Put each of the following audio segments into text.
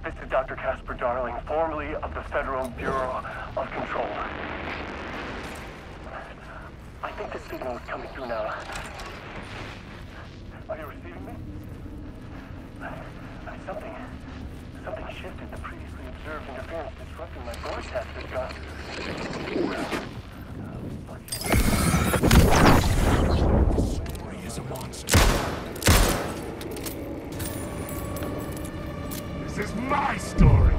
This is Dr. Casper Darling, formerly of the Federal Bureau of Control. I think the signal is coming through now. Are you receiving me? Something shifted. The previously observed interference disrupting my broadcast has gone. He is a monster. This is my story!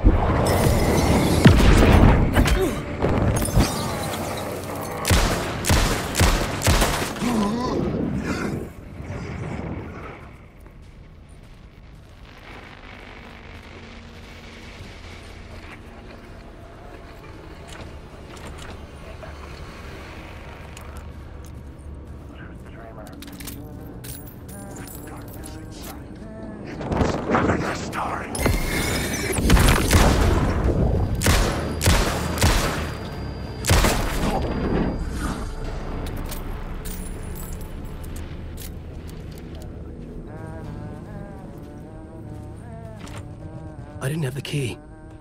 I didn't have the key.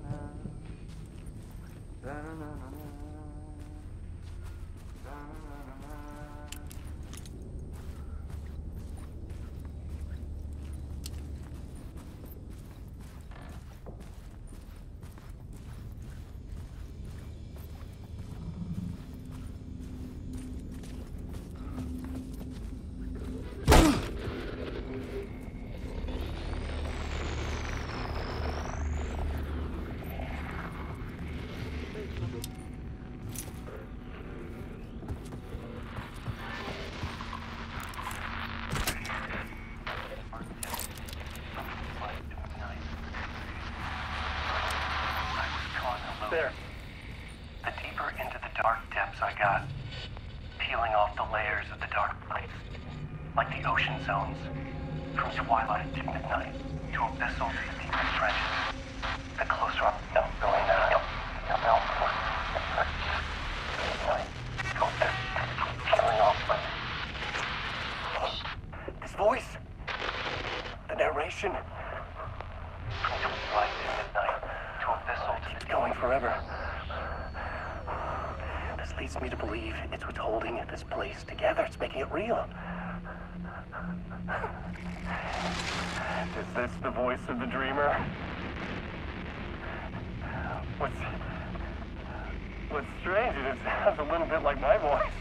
There. The deeper into the dark depths I got, peeling off the layers of the dark night, like the ocean zones, from twilight to midnight, to abyssal to the deepest trenches. The closer I'm going now, peeling off this voice, the narration, from twilight to midnight, to abyssal to the going forever. This leads me to believe it's what's holding this place together. It's making it real. Is this the voice of the dreamer? What's strange is it sounds a little bit like my voice.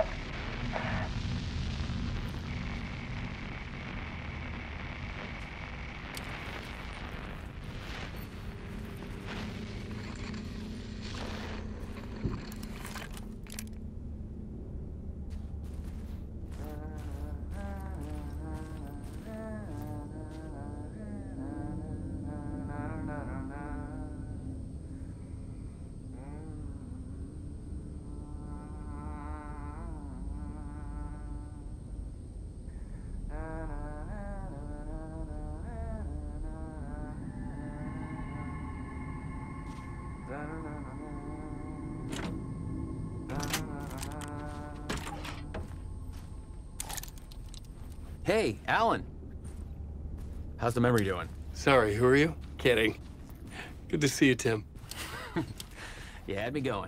Hey, Alan. How's the memory doing? Sorry, who are you? Kidding. Good to see you, Tim. You had me going.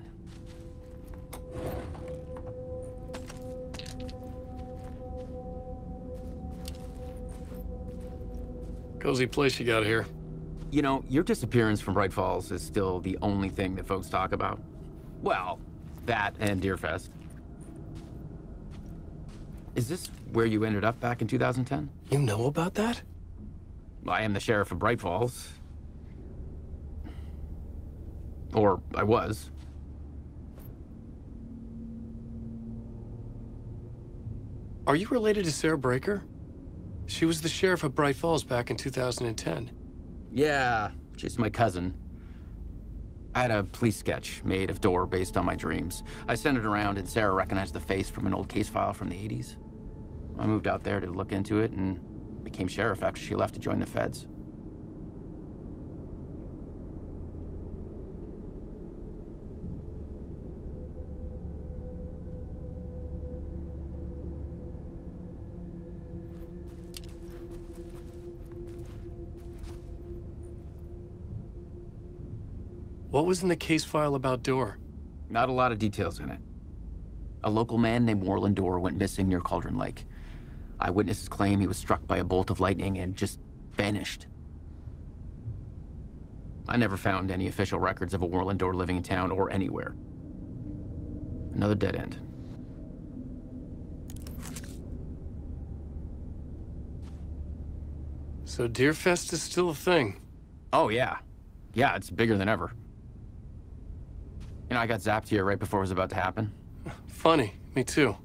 Cozy place you got here. You know, your disappearance from Bright Falls is still the only thing that folks talk about. Well, that and Deerfest. Is this where you ended up back in 2010? You know about that? I am the sheriff of Bright Falls. Or I was. Are you related to Sarah Breaker? She was the sheriff of Bright Falls back in 2010. Yeah, she's my cousin. I had a police sketch made of Door based on my dreams. I sent it around and Sarah recognized the face from an old case file from the 80s. I moved out there to look into it and became sheriff after she left to join the feds. What was in the case file about Door? Not a lot of details in it. A local man named Warland Door went missing near Cauldron Lake. Eyewitnesses claim he was struck by a bolt of lightning and just vanished. I never found any official records of a Warland Door living in town or anywhere. Another dead end. So Deerfest is still a thing? Oh, yeah. Yeah, it's bigger than ever. You know, I got zapped here right before it was about to happen. Funny, me too.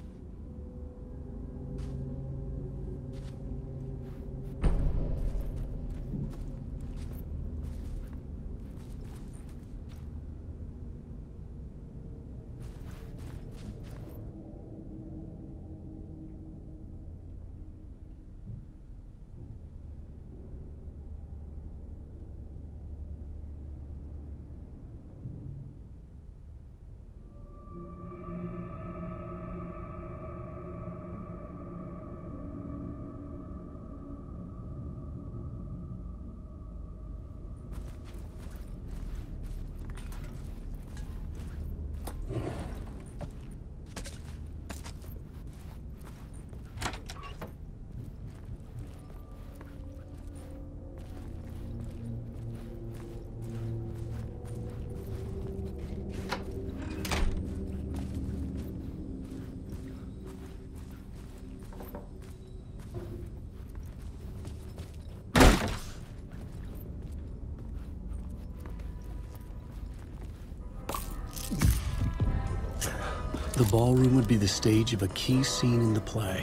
The ballroom would be the stage of a key scene in the play.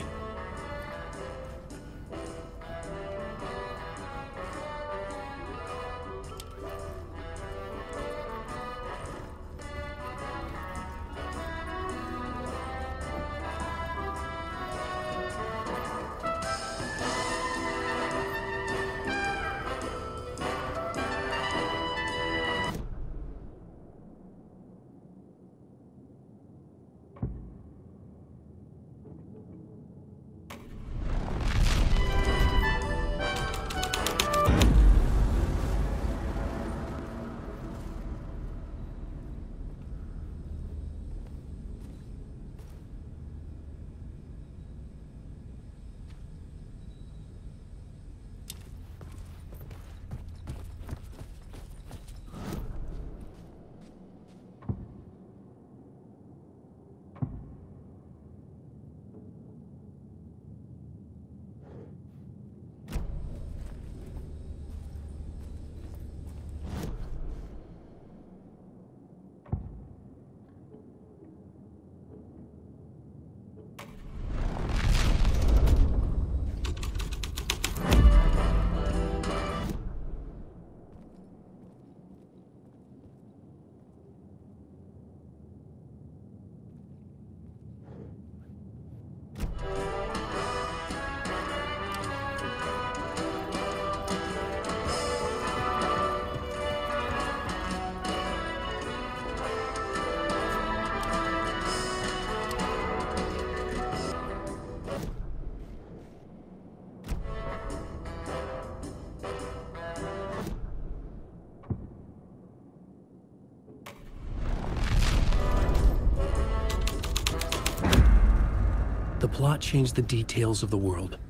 The plot changed the details of the world.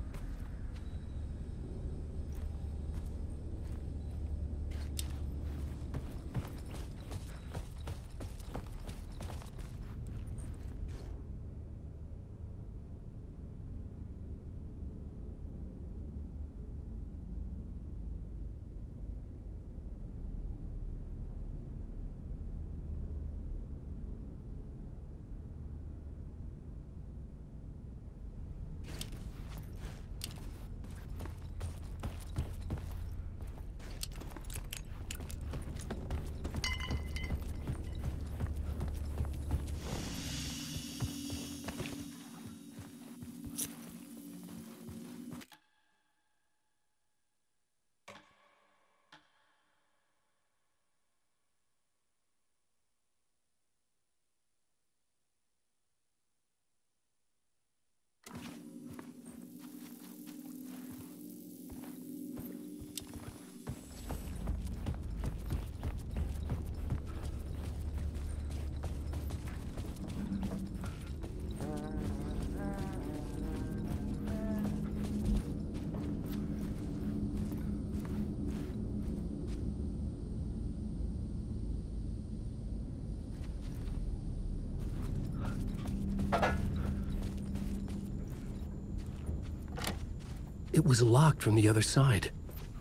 It was locked from the other side.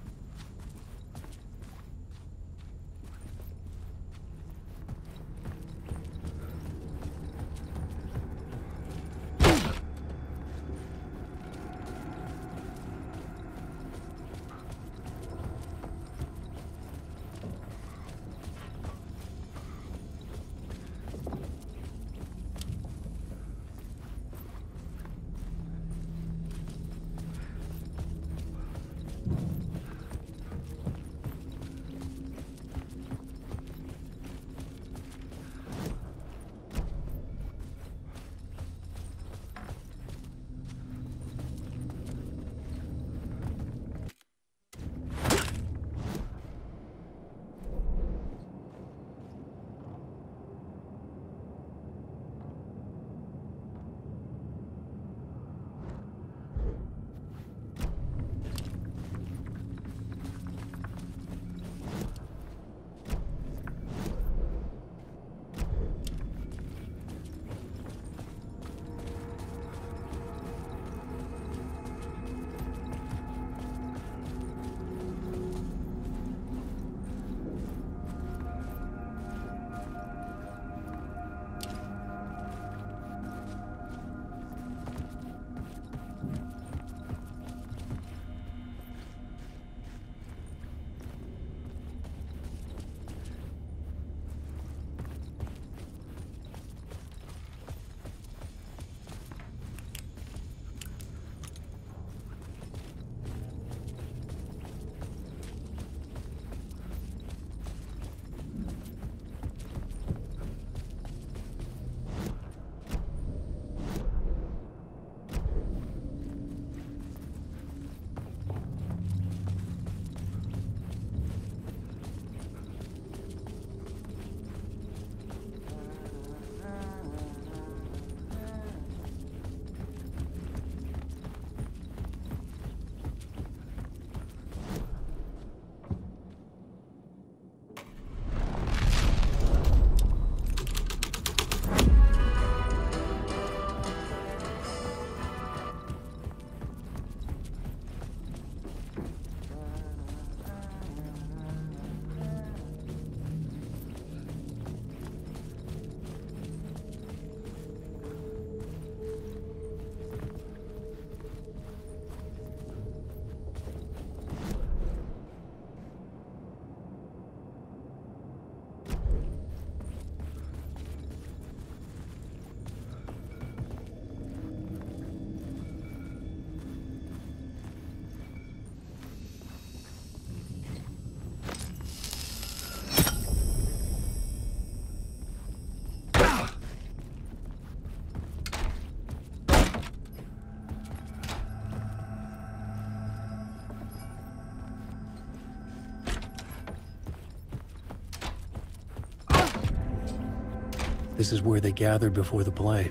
This is where they gathered before the play.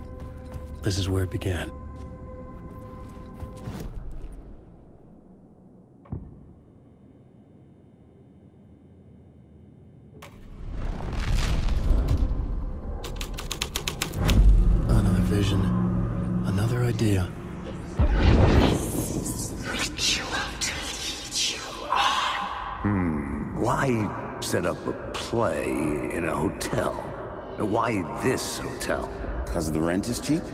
This is where it began. Another vision. Another idea. Why set up a play in a hotel? Why this hotel? Because the rent is cheap?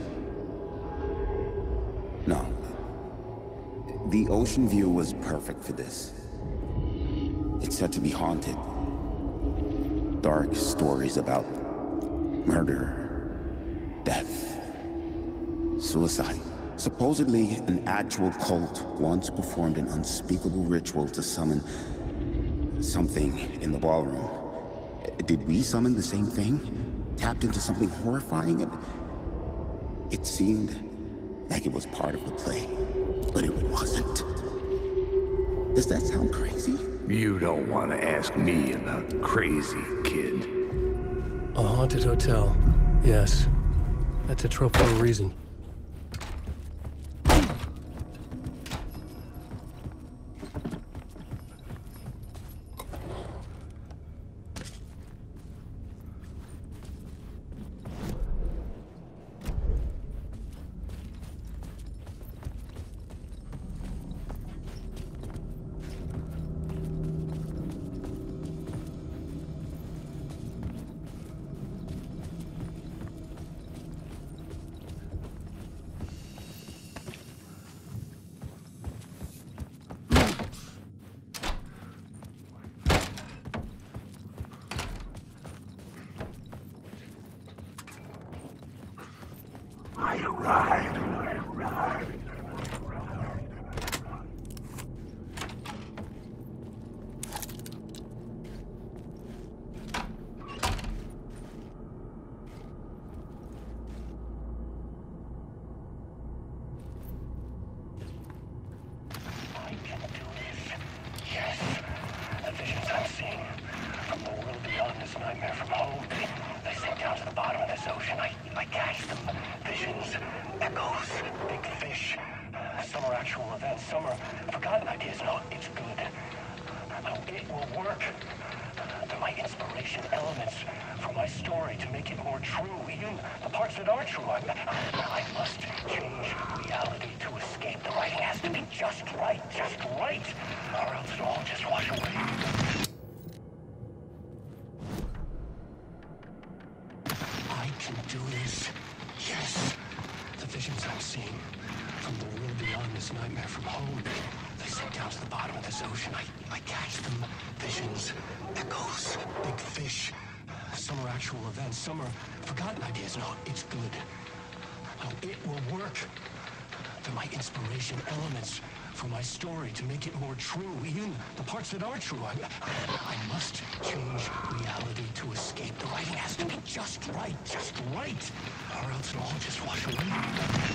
No. The ocean view was perfect for this. It's said to be haunted. Dark stories about murder, death, suicide. Supposedly, an actual cult once performed an unspeakable ritual to summon something in the ballroom. Did we summon the same thing? Tapped into something horrifying? It seemed like it was part of the play, but it wasn't. Does that sound crazy? You don't want to ask me about crazy, kid. A haunted hotel. Yes. That's a trope for a reason. I ride. Some are forgotten ideas. No, it's good. No, it will work. They're my inspiration elements for my story to make it more true, even the parts that aren't true. I must change reality to escape. The writing has to be just right, or else it'll all just wash away.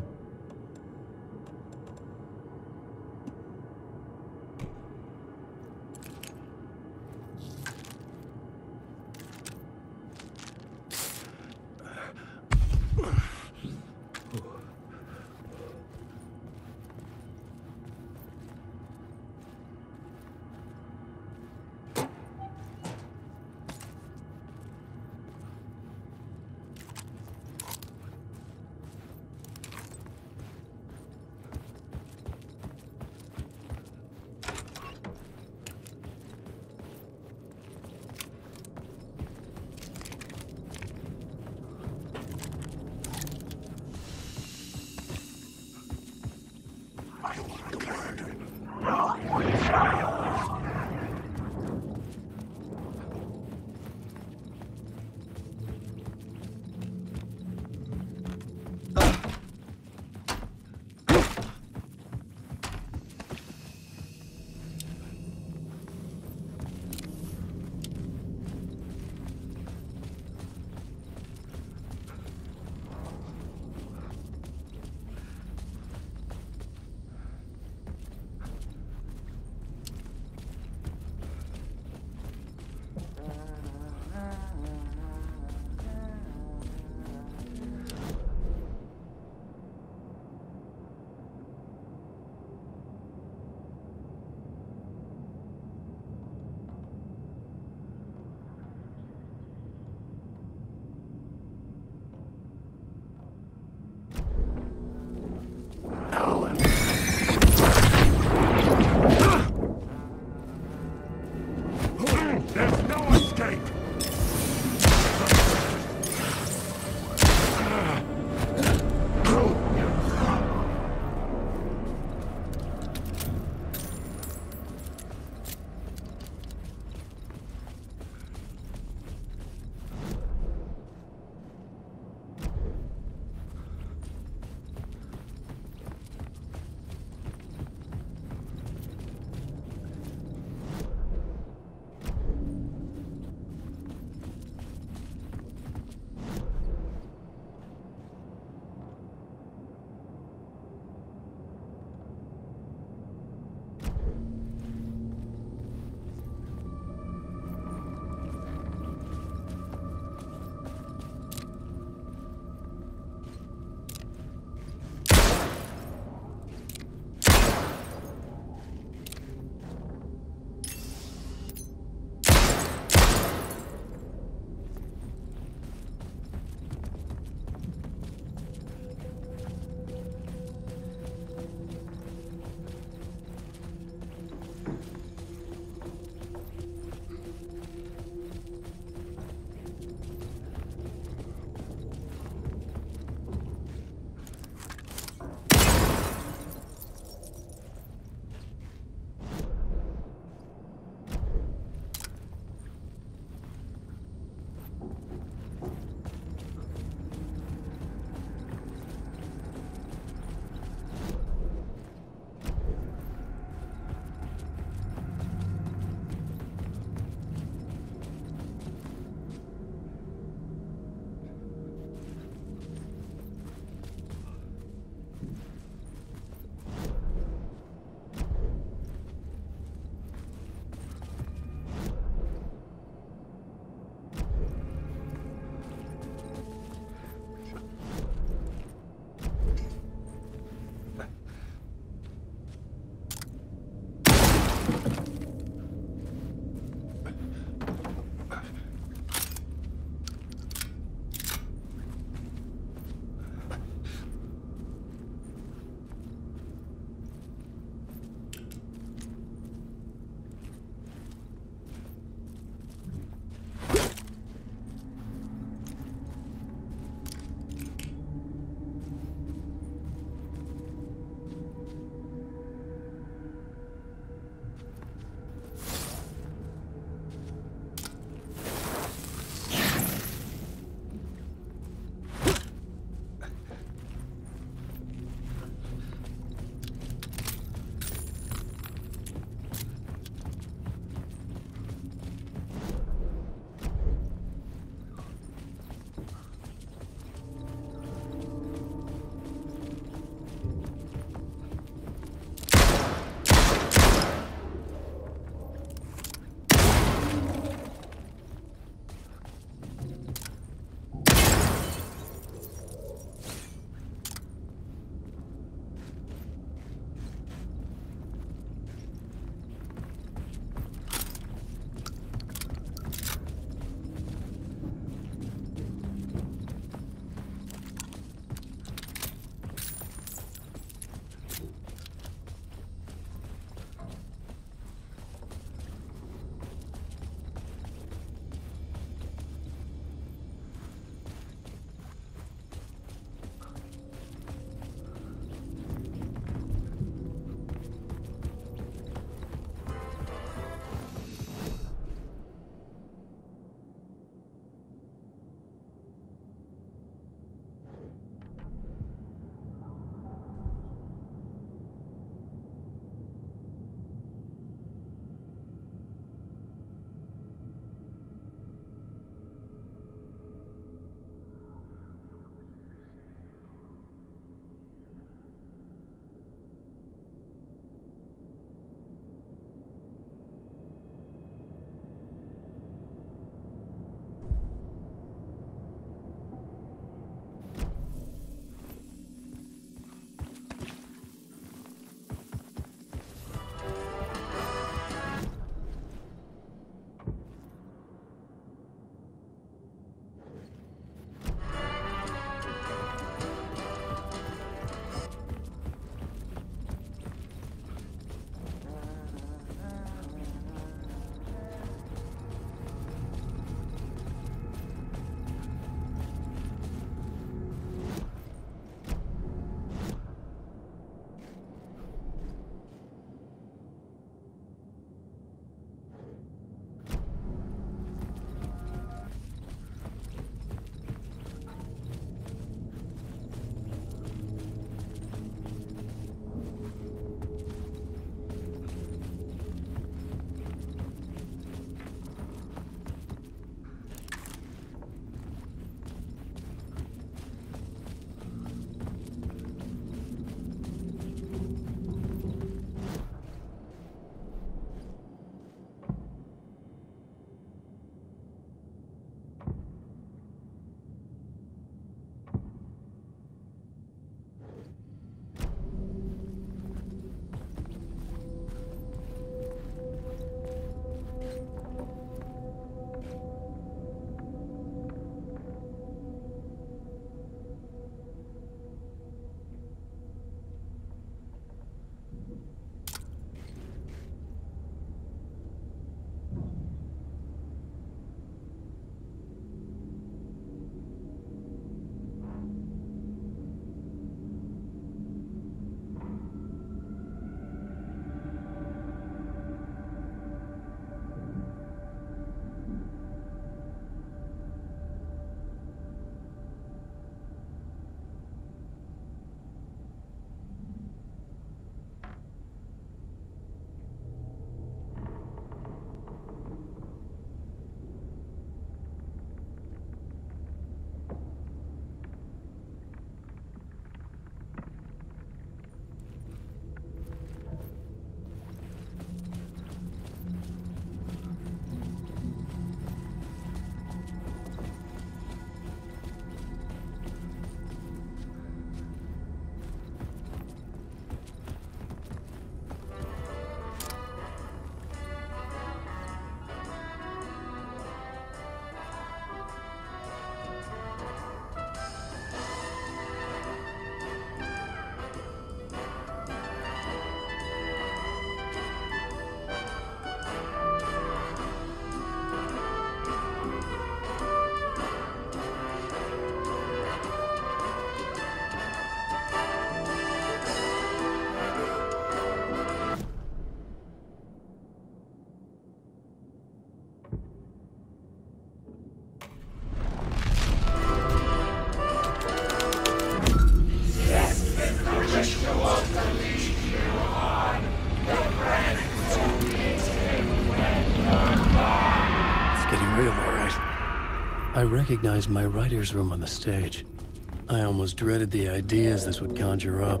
I recognized my writer's room on the stage. I almost dreaded the ideas this would conjure up.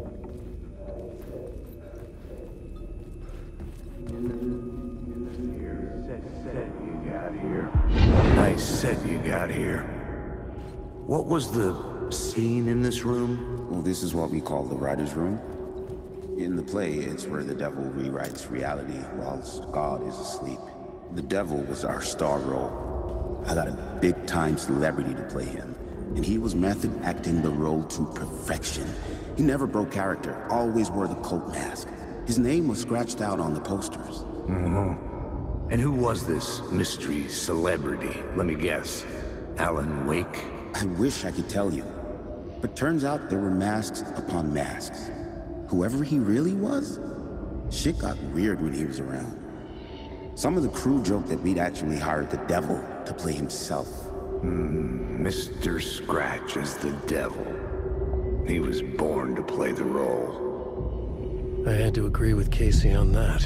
Nice set you got here. What was the scene in this room? Well, this is what we call the writer's room. In the play, it's where the devil rewrites reality whilst God is asleep. The devil was our star role. I got a big-time celebrity to play him, and he was method acting the role to perfection. He never broke character, always wore the cult mask. His name was scratched out on the posters. And who was this mystery celebrity? Let me guess. Alan Wake? I wish I could tell you, but turns out there were masks upon masks. Whoever he really was, shit got weird when he was around. Some of the crew joked that we'd actually hired the devil to play himself. Mr. Scratch is the devil. He was born to play the role. I had to agree with Casey on that.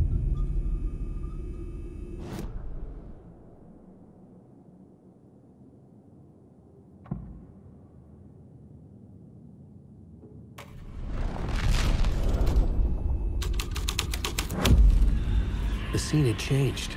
The scene had changed.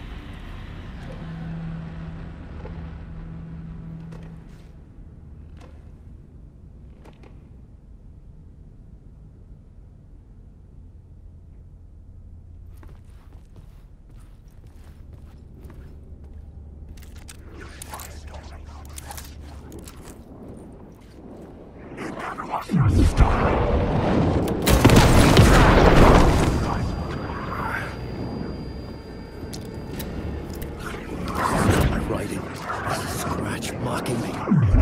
Writing. Scratch mocking me.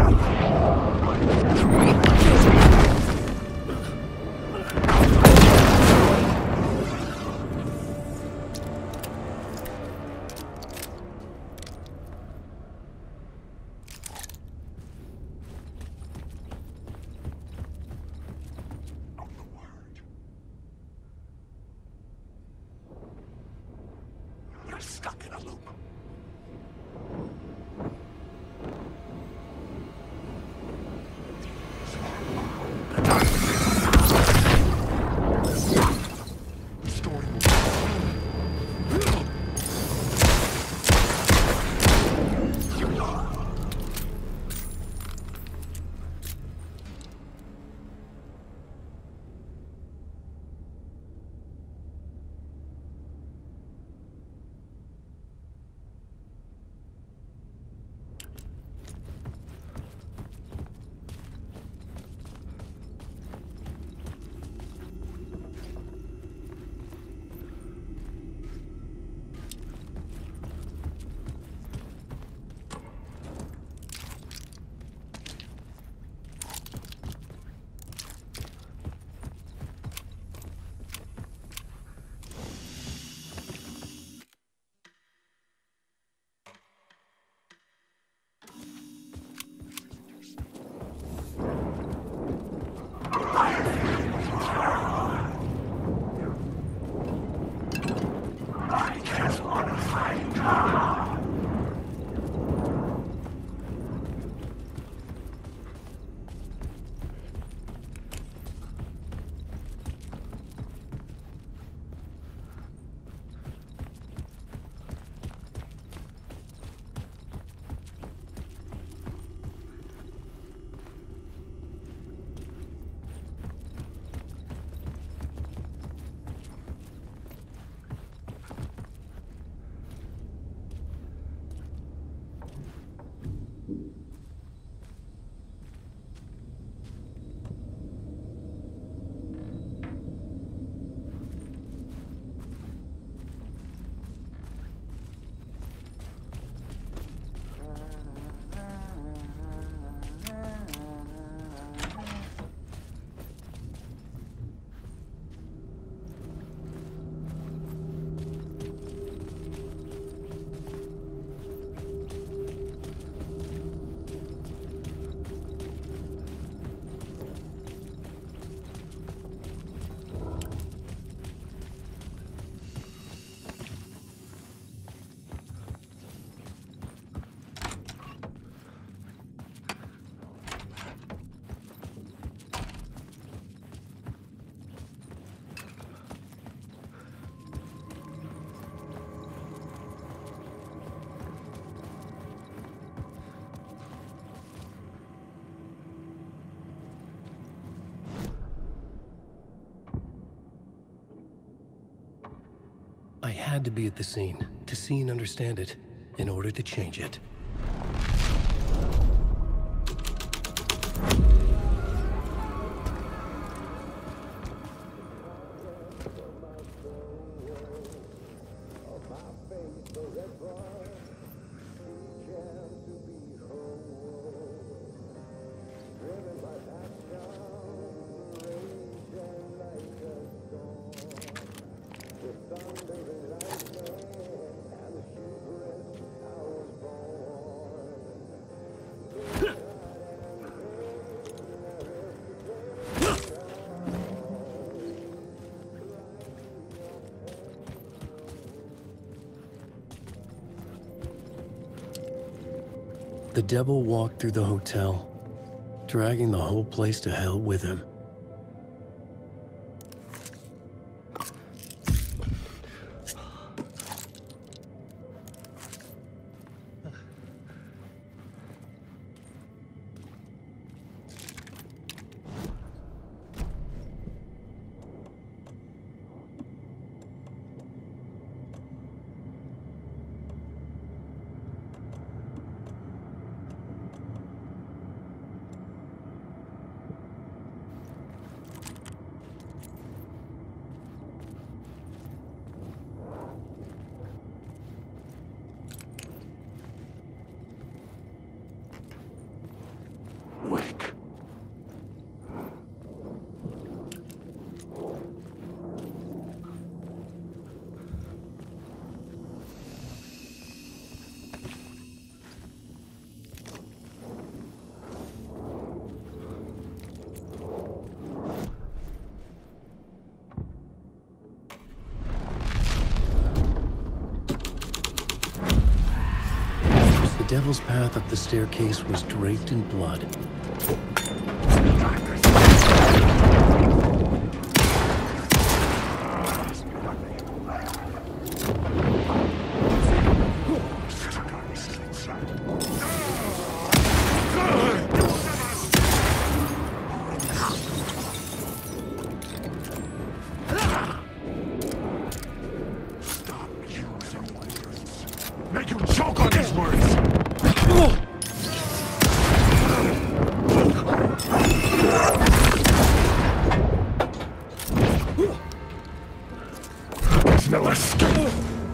You're stuck in a loop. had to be at the scene, to see and understand it, in order to change it. The devil walked through the hotel, dragging the whole place to hell with him. Wake. The devil's path up the staircase was draped in blood. Stop using words. Make you choke on these words. There's no escape.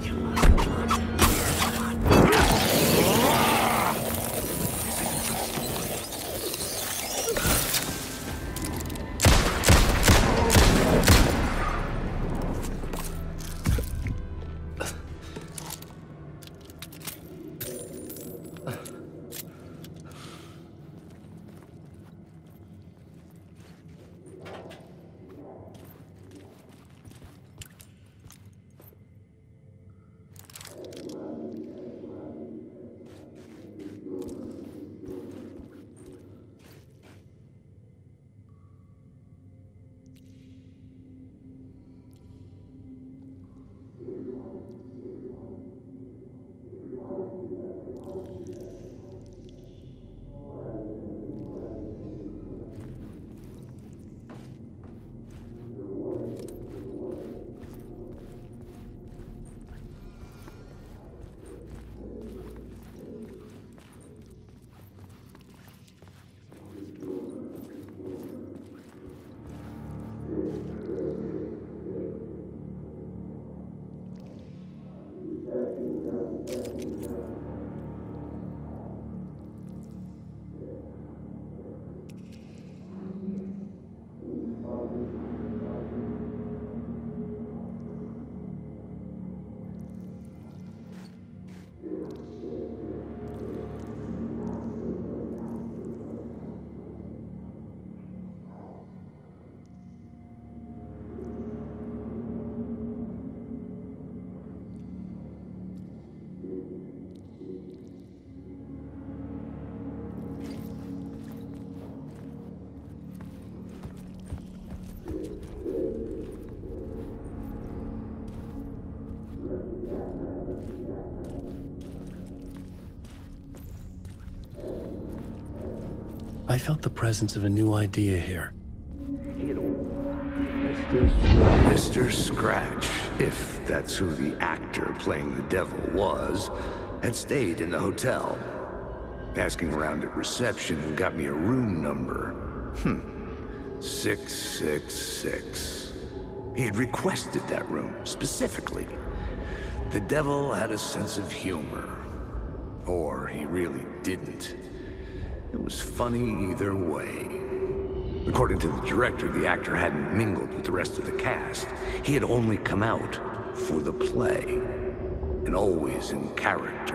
I felt the presence of a new idea here. Mr. Scratch if that's who the actor playing the devil was, had stayed in the hotel. Asking around at reception got me a room number. 666. He had requested that room, specifically. The devil had a sense of humor. Or he really didn't. It was funny either way. According to the director, the actor hadn't mingled with the rest of the cast. He had only come out for the play. And always in character.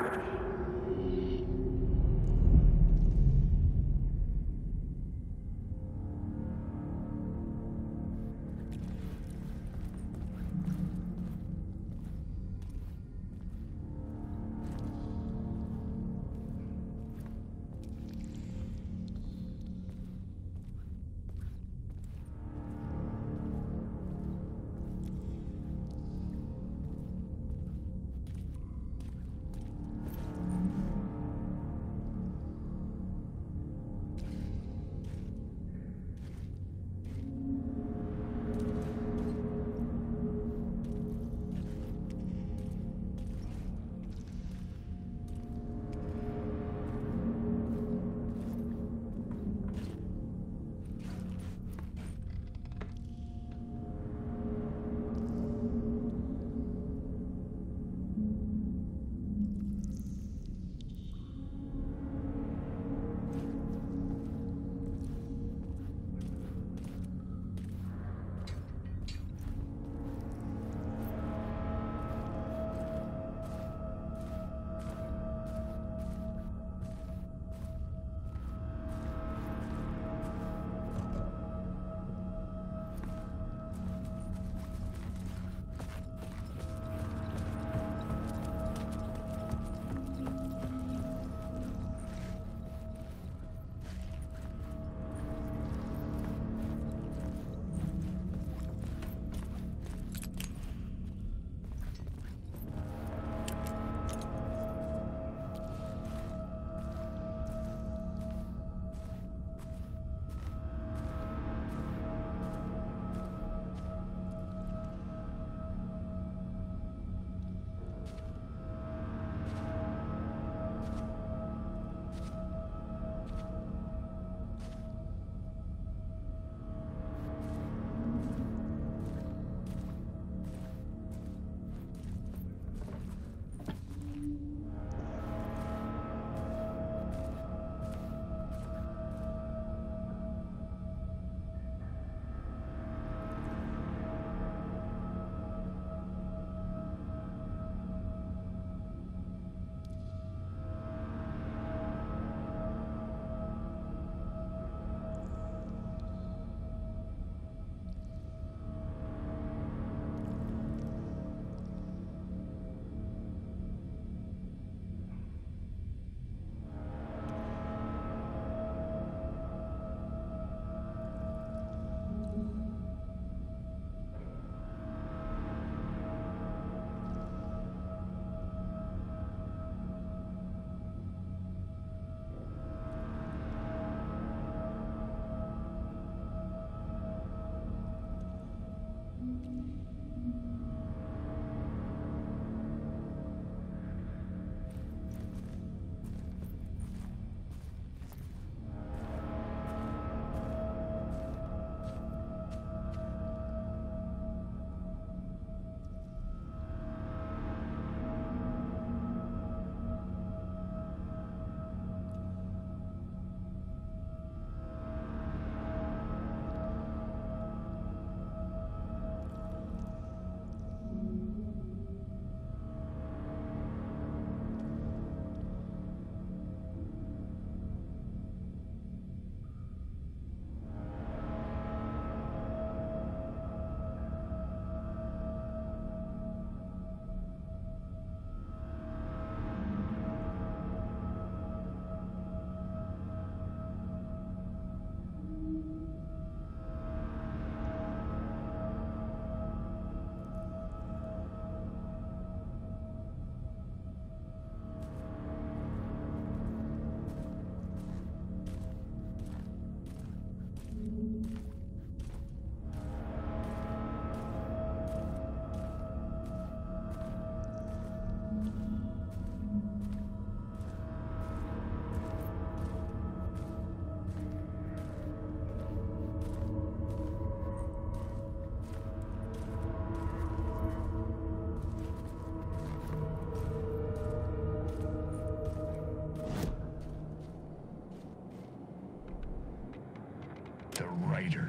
traitor.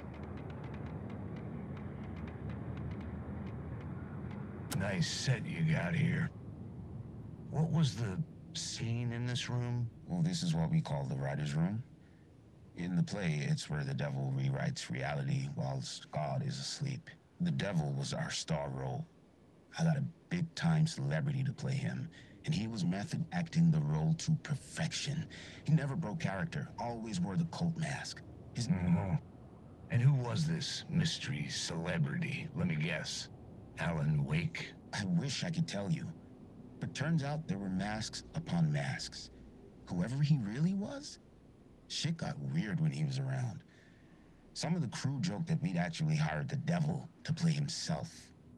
Nice set you got here. What was the scene in this room? Well, this is what we call the writer's room. In the play, it's where the devil rewrites reality whilst God is asleep. The devil was our star role. I got a big-time celebrity to play him, and he was method acting the role to perfection. He never broke character, always wore the cult mask. His... And who was this mystery celebrity? Let me guess. Alan Wake? I wish I could tell you, but turns out there were masks upon masks. Whoever he really was, shit got weird when he was around. Some of the crew joked that we'd actually hired the devil to play himself.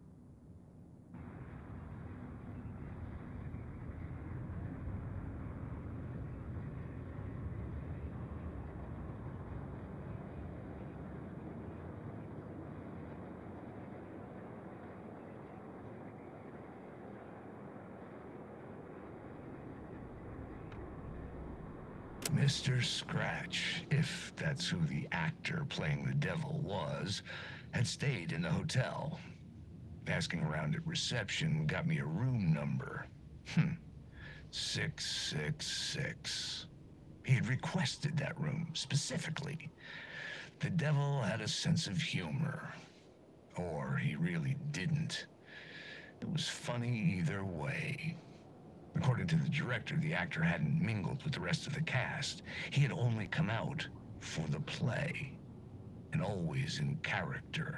Mr. Scratch, if that's who the actor playing the devil was, had stayed in the hotel. Asking around at reception got me a room number. 666. He had requested that room specifically. The devil had a sense of humor. Or he really didn't. It was funny either way. According to the director, the actor hadn't mingled with the rest of the cast. He had only come out for the play, and always in character.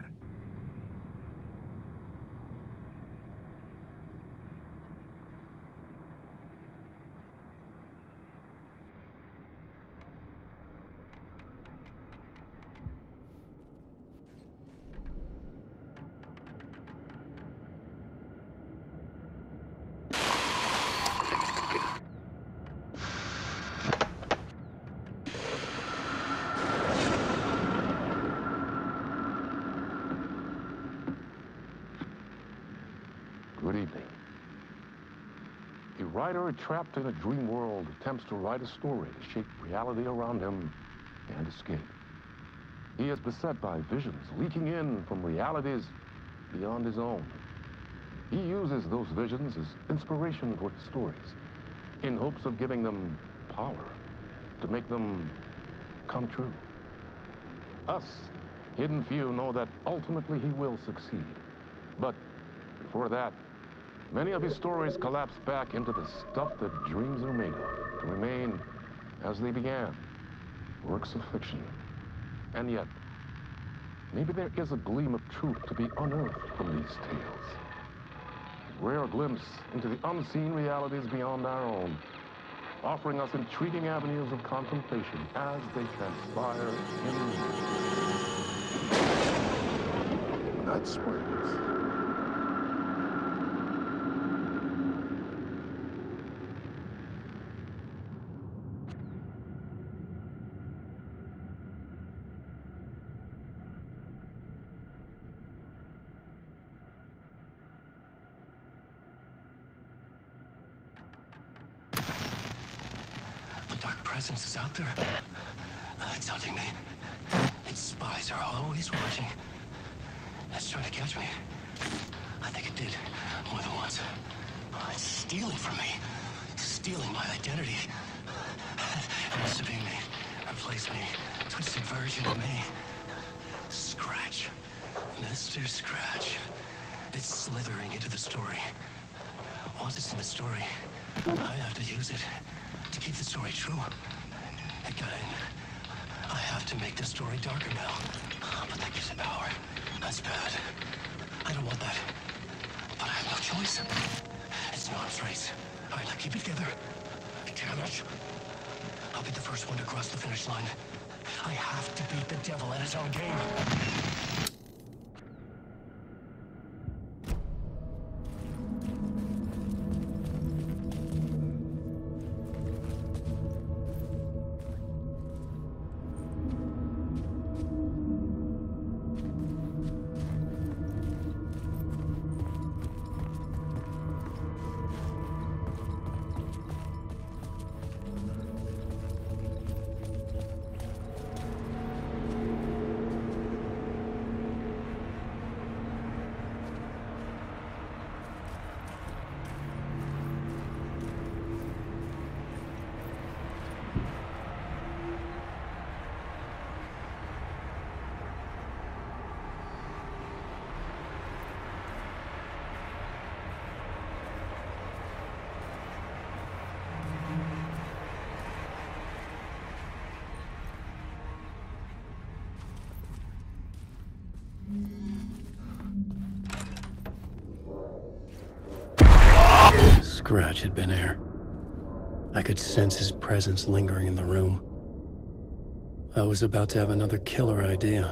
Good evening. A writer trapped in a dream world attempts to write a story to shape reality around him and escape. He is beset by visions leaking in from realities beyond his own. He uses those visions as inspiration for his stories, in hopes of giving them power, to make them come true. Us, hidden few, know that ultimately he will succeed. But before that, many of his stories collapse back into the stuff that dreams are made of, to remain as they began, works of fiction. And yet, maybe there is a gleam of truth to be unearthed from these tales. A rare glimpse into the unseen realities beyond our own, offering us intriguing avenues of contemplation as they transpire in Night Springs. Presence is out there. It's hunting me. Its spies are always watching. It's trying to catch me. I think it did more than once. It's stealing from me. Stealing my identity. Emancipate me. Replace me. Twisted version of me. Scratch. Mr. Scratch. It's slithering into the story. Once it's in the story, I have to use it to keep the story true. Again, I have to make the story darker now. But that gives it power. That's bad. I don't want that. But I have no choice. It's an arms race. All right, now keep it together. Damn it. I'll be the first one to cross the finish line. I have to beat the devil at his own game. Grouch had been here. I could sense his presence lingering in the room. I was about to have another killer idea.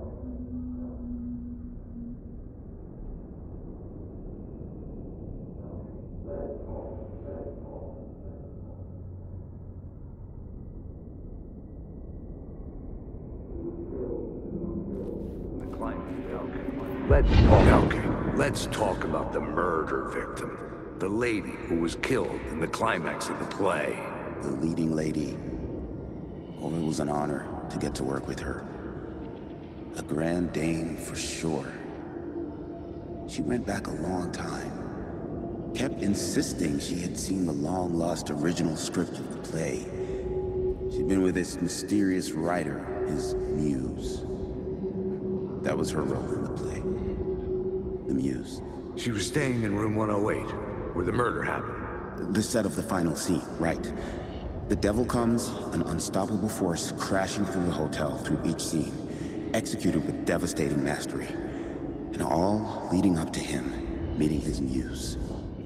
Let's talk about the murder victim. The lady who was killed in the climax of the play. The leading lady. Oh, it was an honor to get to work with her. A grand dame for sure. She went back a long time. Kept insisting she had seen the long-lost original script of the play. She'd been with this mysterious writer, his muse. That was her role in the play. The muse. She was staying in room 108, where the murder happened. The set of the final scene, right. The devil comes, an unstoppable force crashing through the hotel through each scene, executed with devastating mastery. And all leading up to him meeting his muse.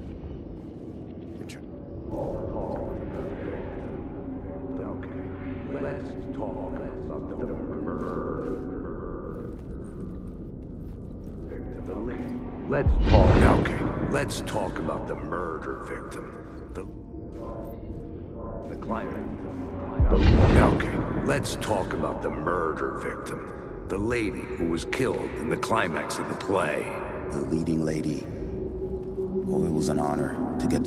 Let's talk about the murder victim. The climax. Let's talk about the murder victim. The lady who was killed in the climax of the play. The leading lady. Oh, it was an honor to get...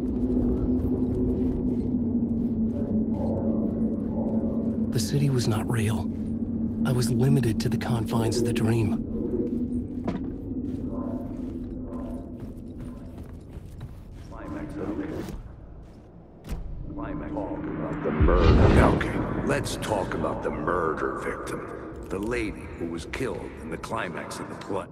The city was not real. I was limited to the confines of the dream. Let's talk about the murder victim. The lady who was killed in the climax of the play.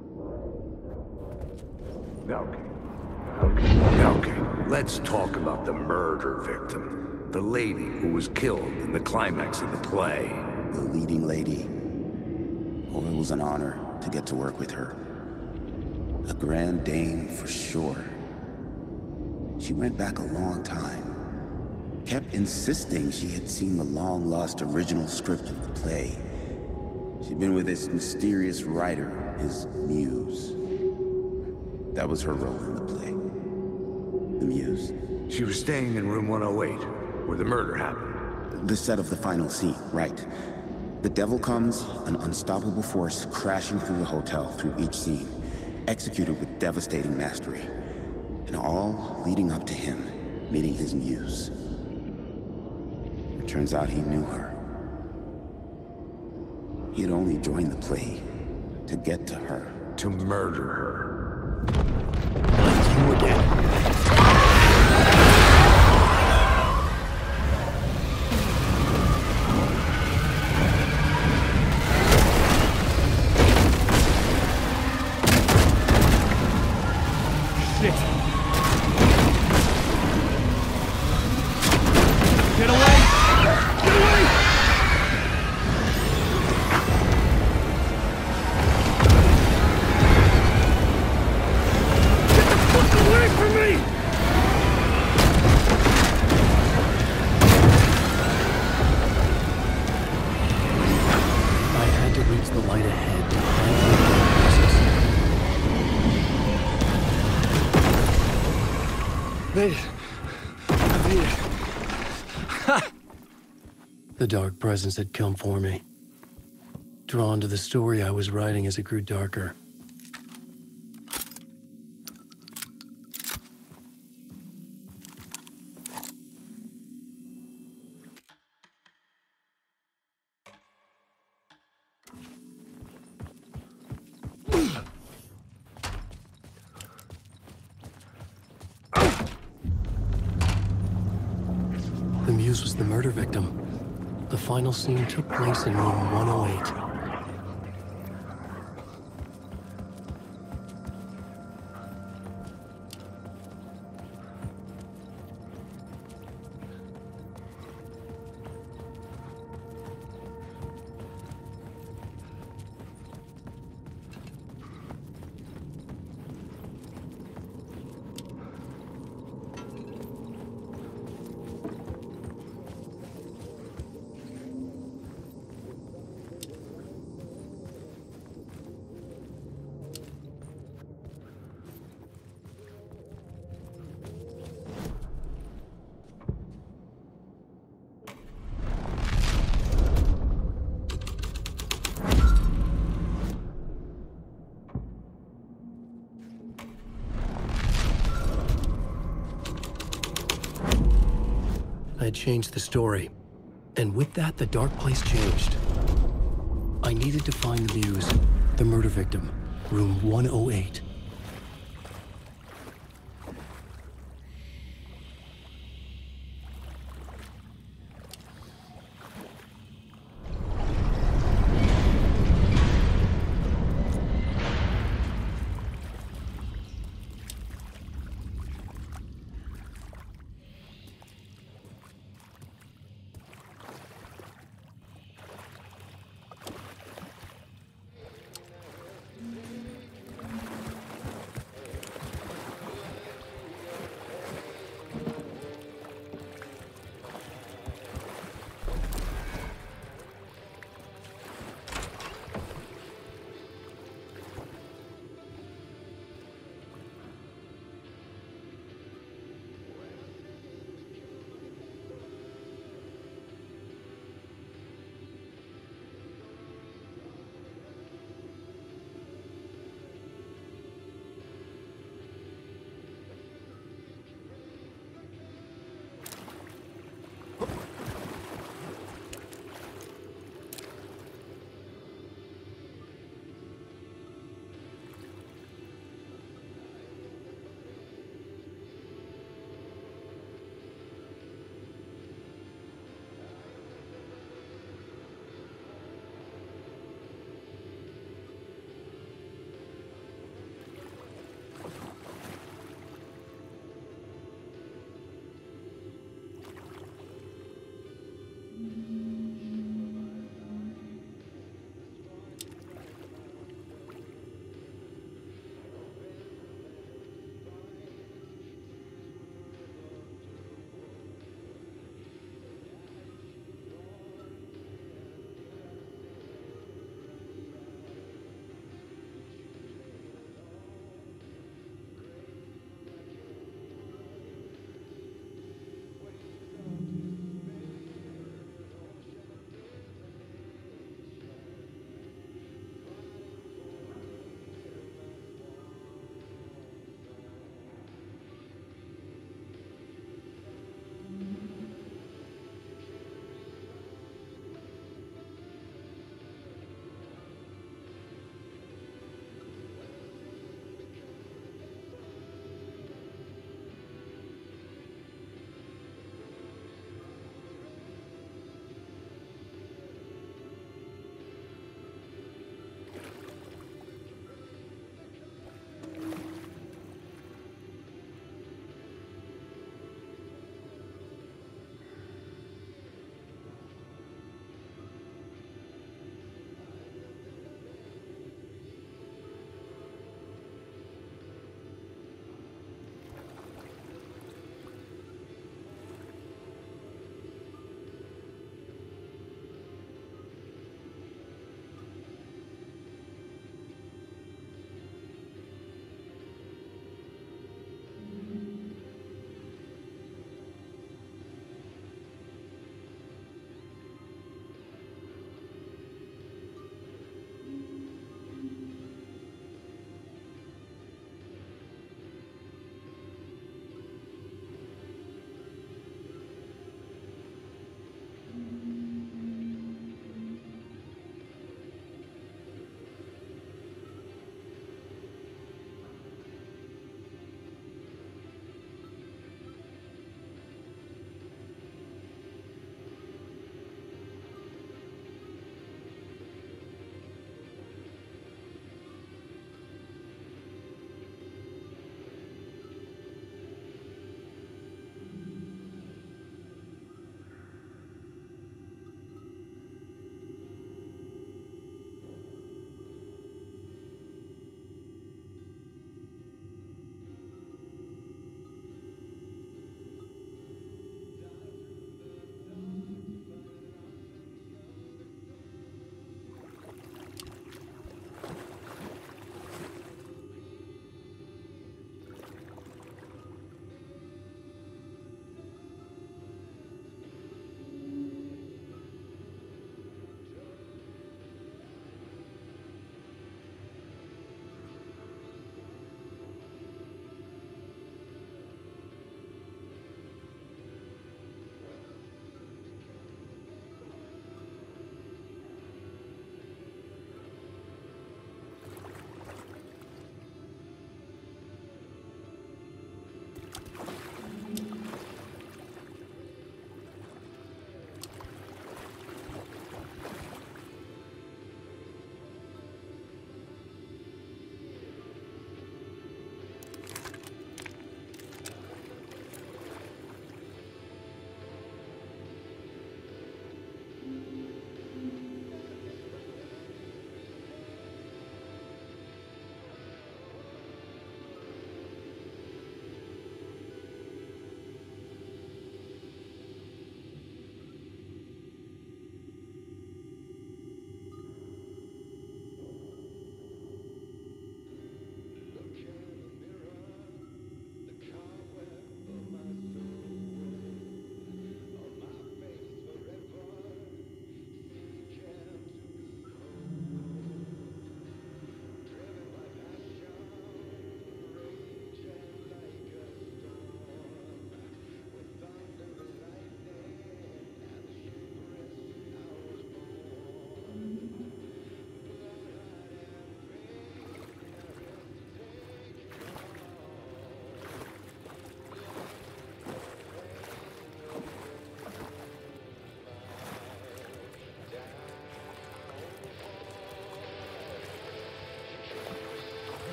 Let's talk about the murder victim. The lady who was killed in the climax of the play. The leading lady. Oh, it was an honor to get to work with her. A grand dame for sure. She went back a long time. Kept insisting she had seen the long-lost original script of the play. She'd been with this mysterious writer, his muse. That was her role in the play. The muse. She was staying in room 108, where the murder happened. The set of the final scene, right. The devil comes, an unstoppable force crashing through the hotel through each scene, executed with devastating mastery. And all leading up to him meeting his muse. It turns out he knew her. He had only joined the play to get to her. To murder her. You again. The dark presence had come for me. Drawn to the story I was writing as it grew darker. The muse was the murder victim. The final scene took place in room 108. had changed the story. And with that, the dark place changed. I needed to find the Muse, the murder victim, room 108.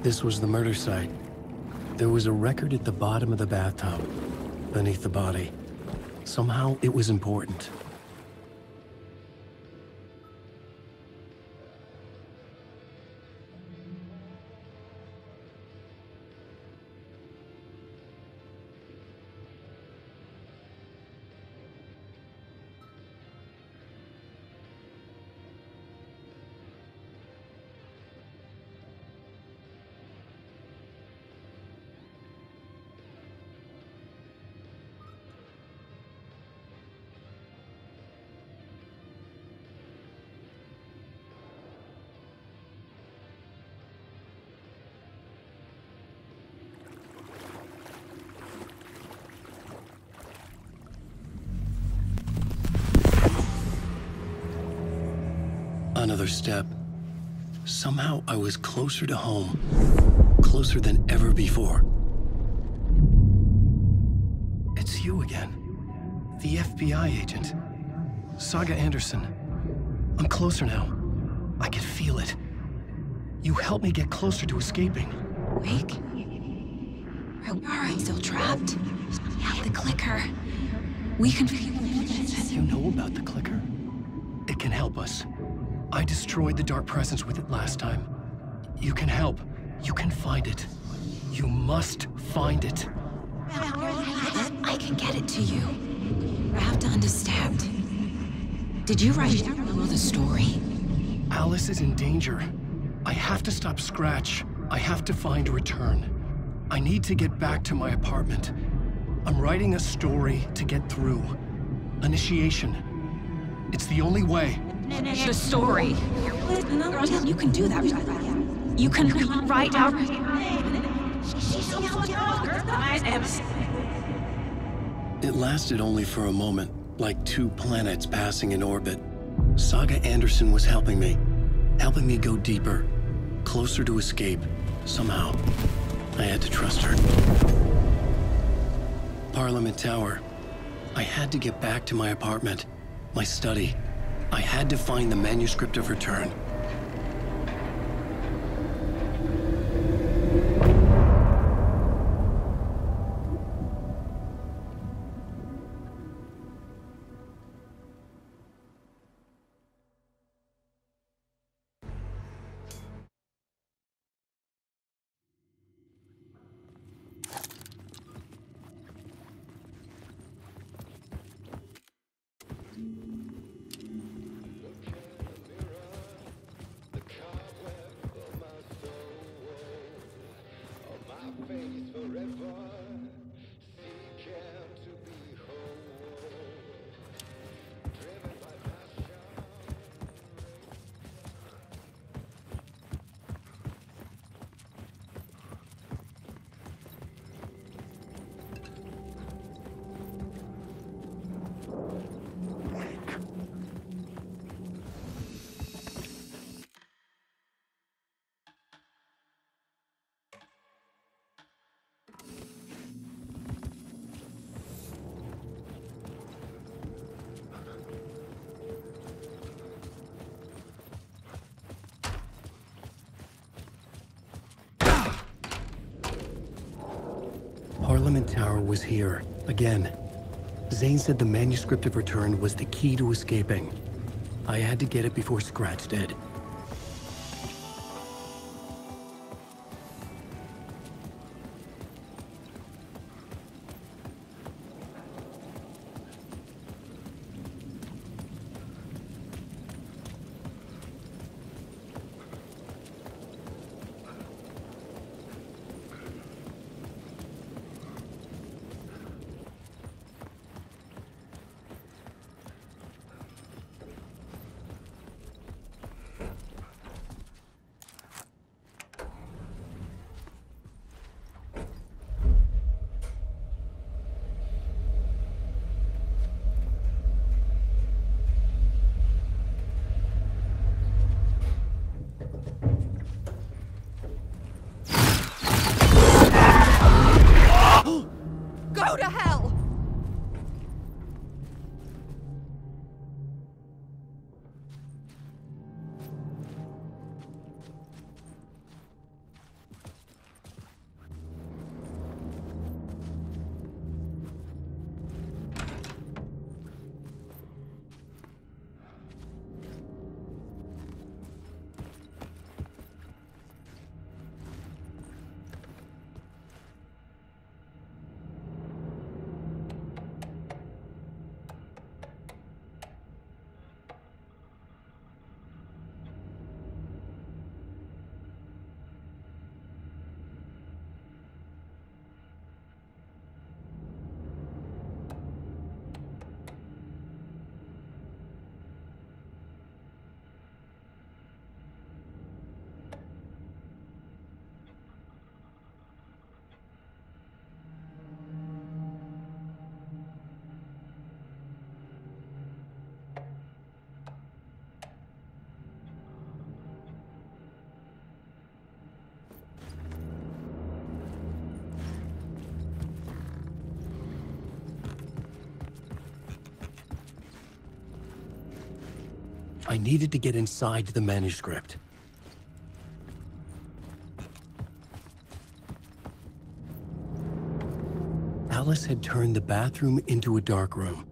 This was the murder site. There was a record at the bottom of the bathtub, beneath the body. Somehow, it was important. Another step. Somehow I was closer to home. Closer than ever before. It's you again. The FBI agent. Saga Anderson. I'm closer now. I can feel it. You helped me get closer to escaping. Wake? Are I still trapped? I have the clicker. We can... You know about the clicker? It can help us. I destroyed the Dark Presence with it last time. You can help. You can find it. You must find it. I can get it to you. I have to understand. Did you write the story? Alice is in danger. I have to stop Scratch. I have to find a return. I need to get back to my apartment. I'm writing a story to get through. Initiation. It's the only way. The story. You can do that. You can write out. It lasted only for a moment, like two planets passing in orbit. Saga Anderson was helping me go deeper, closer to escape. Somehow, I had to trust her. Parliament Tower. I had to get back to my apartment, my study. I had to find the manuscript of Return. Parliament Tower was here, again. Zane said the manuscript of Return was the key to escaping. I had to get it before Scratch did. I needed to get inside the manuscript. Alice had turned the bathroom into a dark room.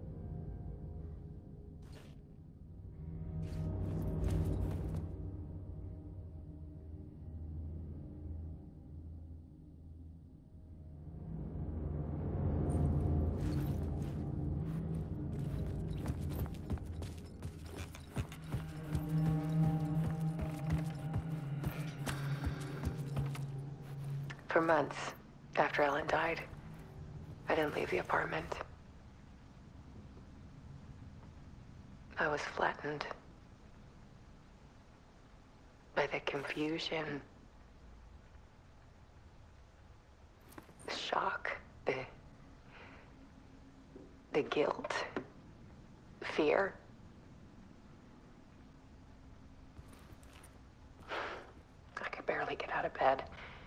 For months after Ellen died, I didn't leave the apartment. I was flattened by the confusion, the shock, the guilt, fear. I could barely get out of bed.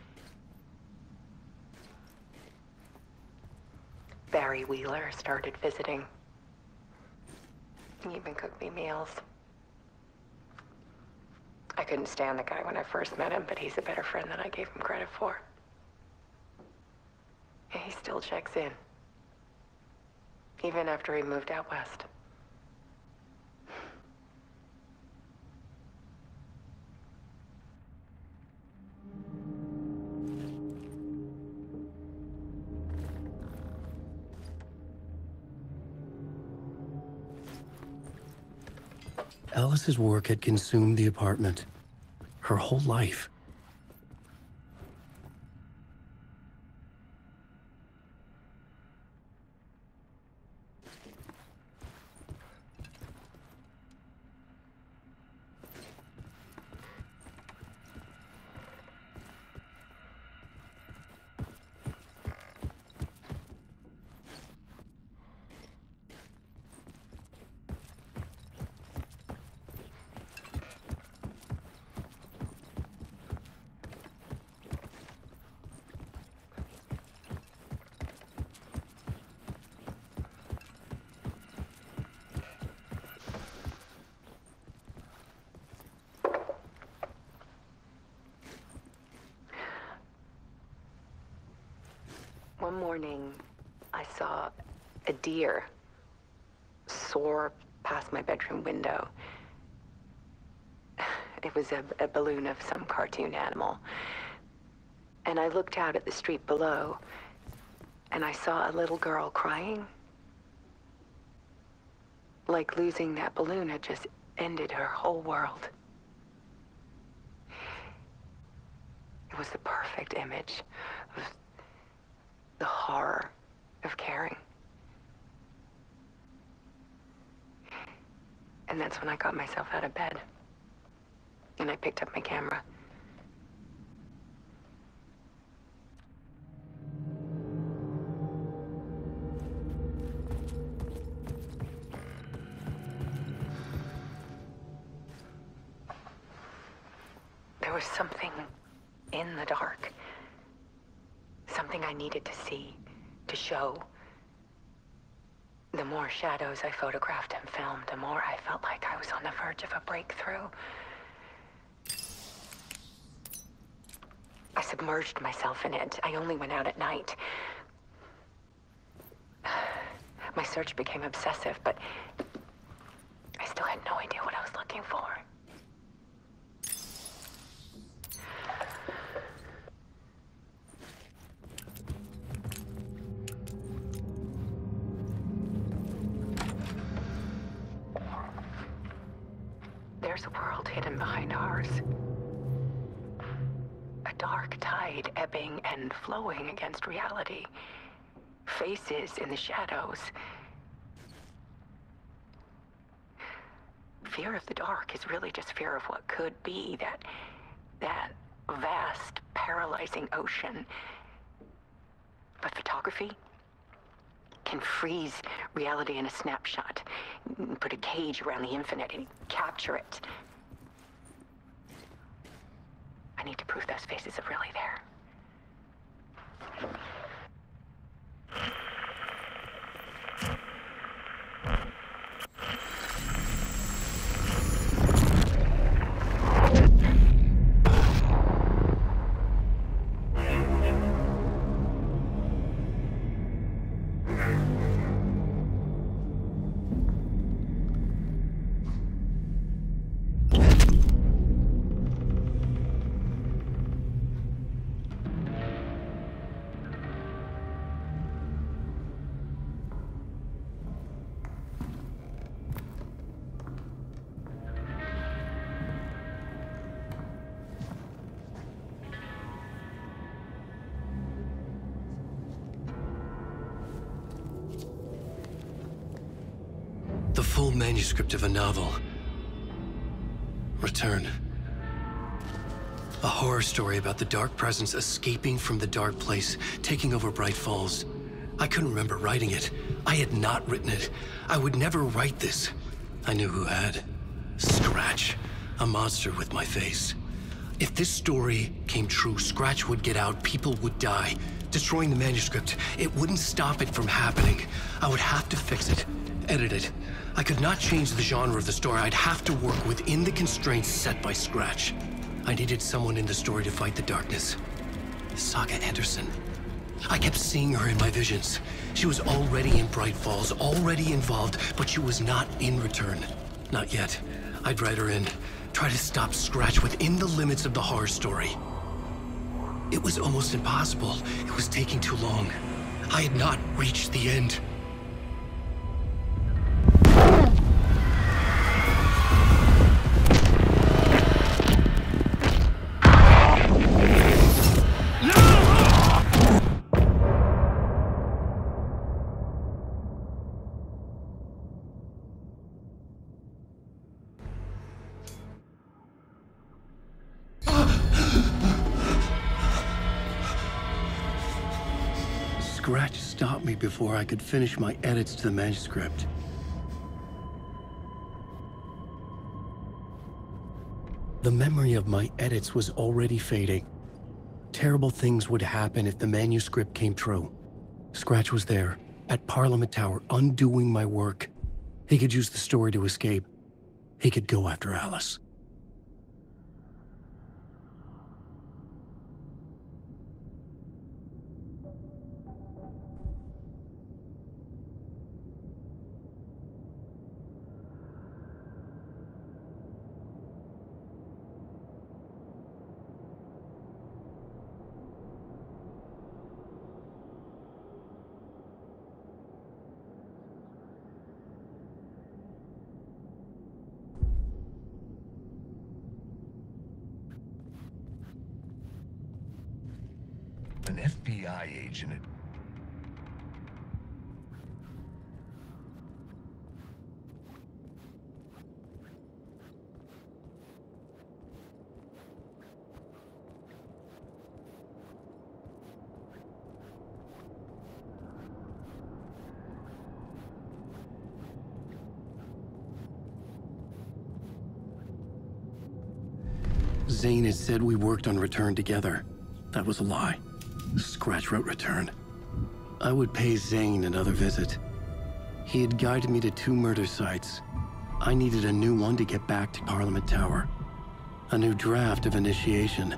Barry Wheeler started visiting. He even cooked me meals. I couldn't stand the guy when I first met him, but he's a better friend than I gave him credit for. And he still checks in, even after he moved out west. Alice's work had consumed the apartment, her whole life. One morning, I saw a deer soar past my bedroom window. It was a balloon of some cartoon animal. And I looked out at the street below, and I saw a little girl crying. Like losing that balloon had just ended her whole world. It was the perfect image of the horror of caring. And that's when I got myself out of bed. And I picked up my camera. There was something in the dark. Something I needed to see, to show. The more shadows I photographed and filmed, the more I felt like I was on the verge of a breakthrough. I submerged myself in it. I only went out at night. My search became obsessive, but I still had no idea what I was looking for. There's a world hidden behind ours. A dark tide ebbing and flowing against reality. Faces in the shadows. Fear of the dark is really just fear of what could be, that vast, paralyzing ocean. But photography can freeze reality in a snapshot, put a cage around the infinite and capture it. I need to prove those faces are really there. The full manuscript of a novel. Return. A horror story about the Dark Presence escaping from the Dark Place, taking over Bright Falls. I couldn't remember writing it. I had not written it. I would never write this. I knew who had. Scratch. A monster with my face. If this story came true, Scratch would get out, people would die. Destroying the manuscript, it wouldn't stop it from happening. I would have to fix it, edit it. I could not change the genre of the story. I'd have to work within the constraints set by Scratch. I needed someone in the story to fight the darkness. Saga Anderson. I kept seeing her in my visions. She was already in Bright Falls, already involved, but she was not in Return. Not yet. I'd write her in, try to stop Scratch within the limits of the horror story. It was almost impossible. It was taking too long. I had not reached the end. Scratch stopped me before I could finish my edits to the manuscript. The memory of my edits was already fading. Terrible things would happen if the manuscript came true. Scratch was there, at Parliament Tower, undoing my work. He could use the story to escape. He could go after Alice. An FBI agent at Zane had said we worked on Return together. That was a lie. Scratch wrote Return. I would pay Zane another visit. He had guided me to 2 murder sites. I needed a new one to get back to Parliament Tower. A new draft of Initiation.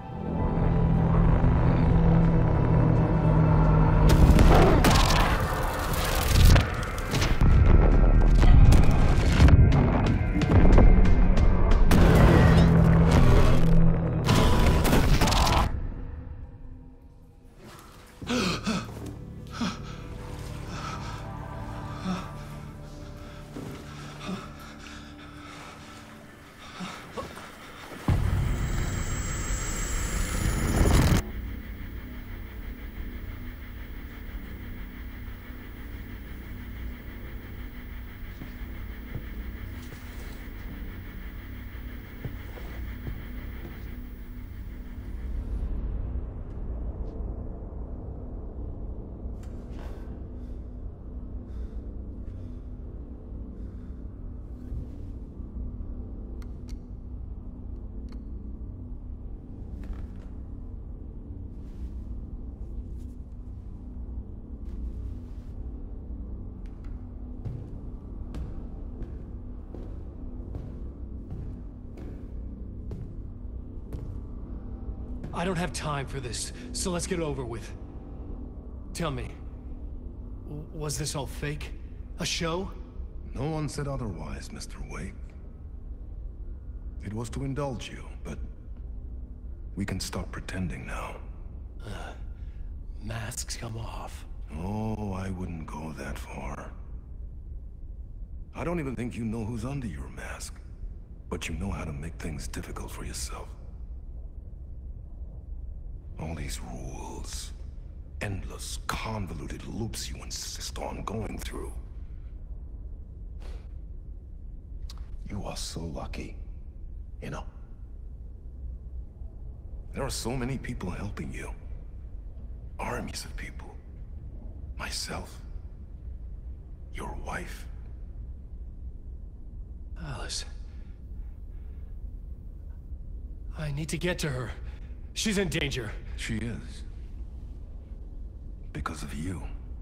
I don't have time for this, so let's get it over with. Tell me, was this all fake? A show? No one said otherwise, Mr. Wake. It was to indulge you, but we can stop pretending now. Masks come off. Oh, I wouldn't go that far. I don't even think you know who's under your mask, but you know how to make things difficult for yourself. All these rules, endless, convoluted loops you insist on going through. You are so lucky. You know? There are so many people helping you. Armies of people. Myself. Your wife. Alice. I need to get to her. She's in danger. She is. Because of you.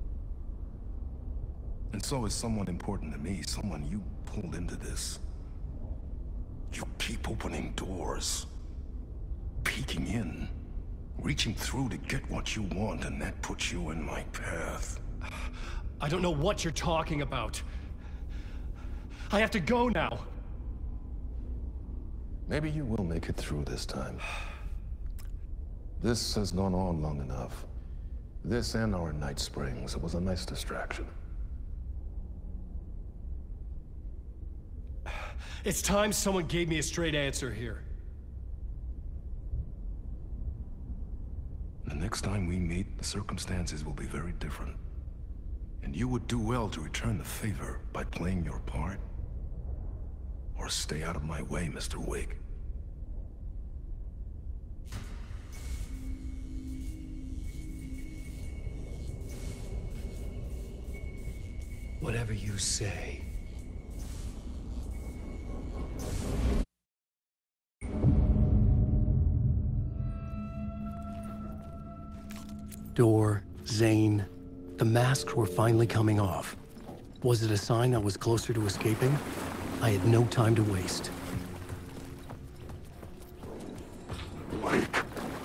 And so is someone important to me, someone you pulled into this. You keep opening doors. Peeking in. Reaching through to get what you want, and that puts you in my path. I don't know what you're talking about. I have to go now. Maybe you will make it through this time. This has gone on long enough. This and our Night Springs, it was a nice distraction. It's time someone gave me a straight answer here. The next time we meet, the circumstances will be very different. And you would do well to return the favor by playing your part. Or stay out of my way, Mr. Wake. Whatever you say. Door, Zane. The masks were finally coming off. Was it a sign I was closer to escaping? I had no time to waste. Wake.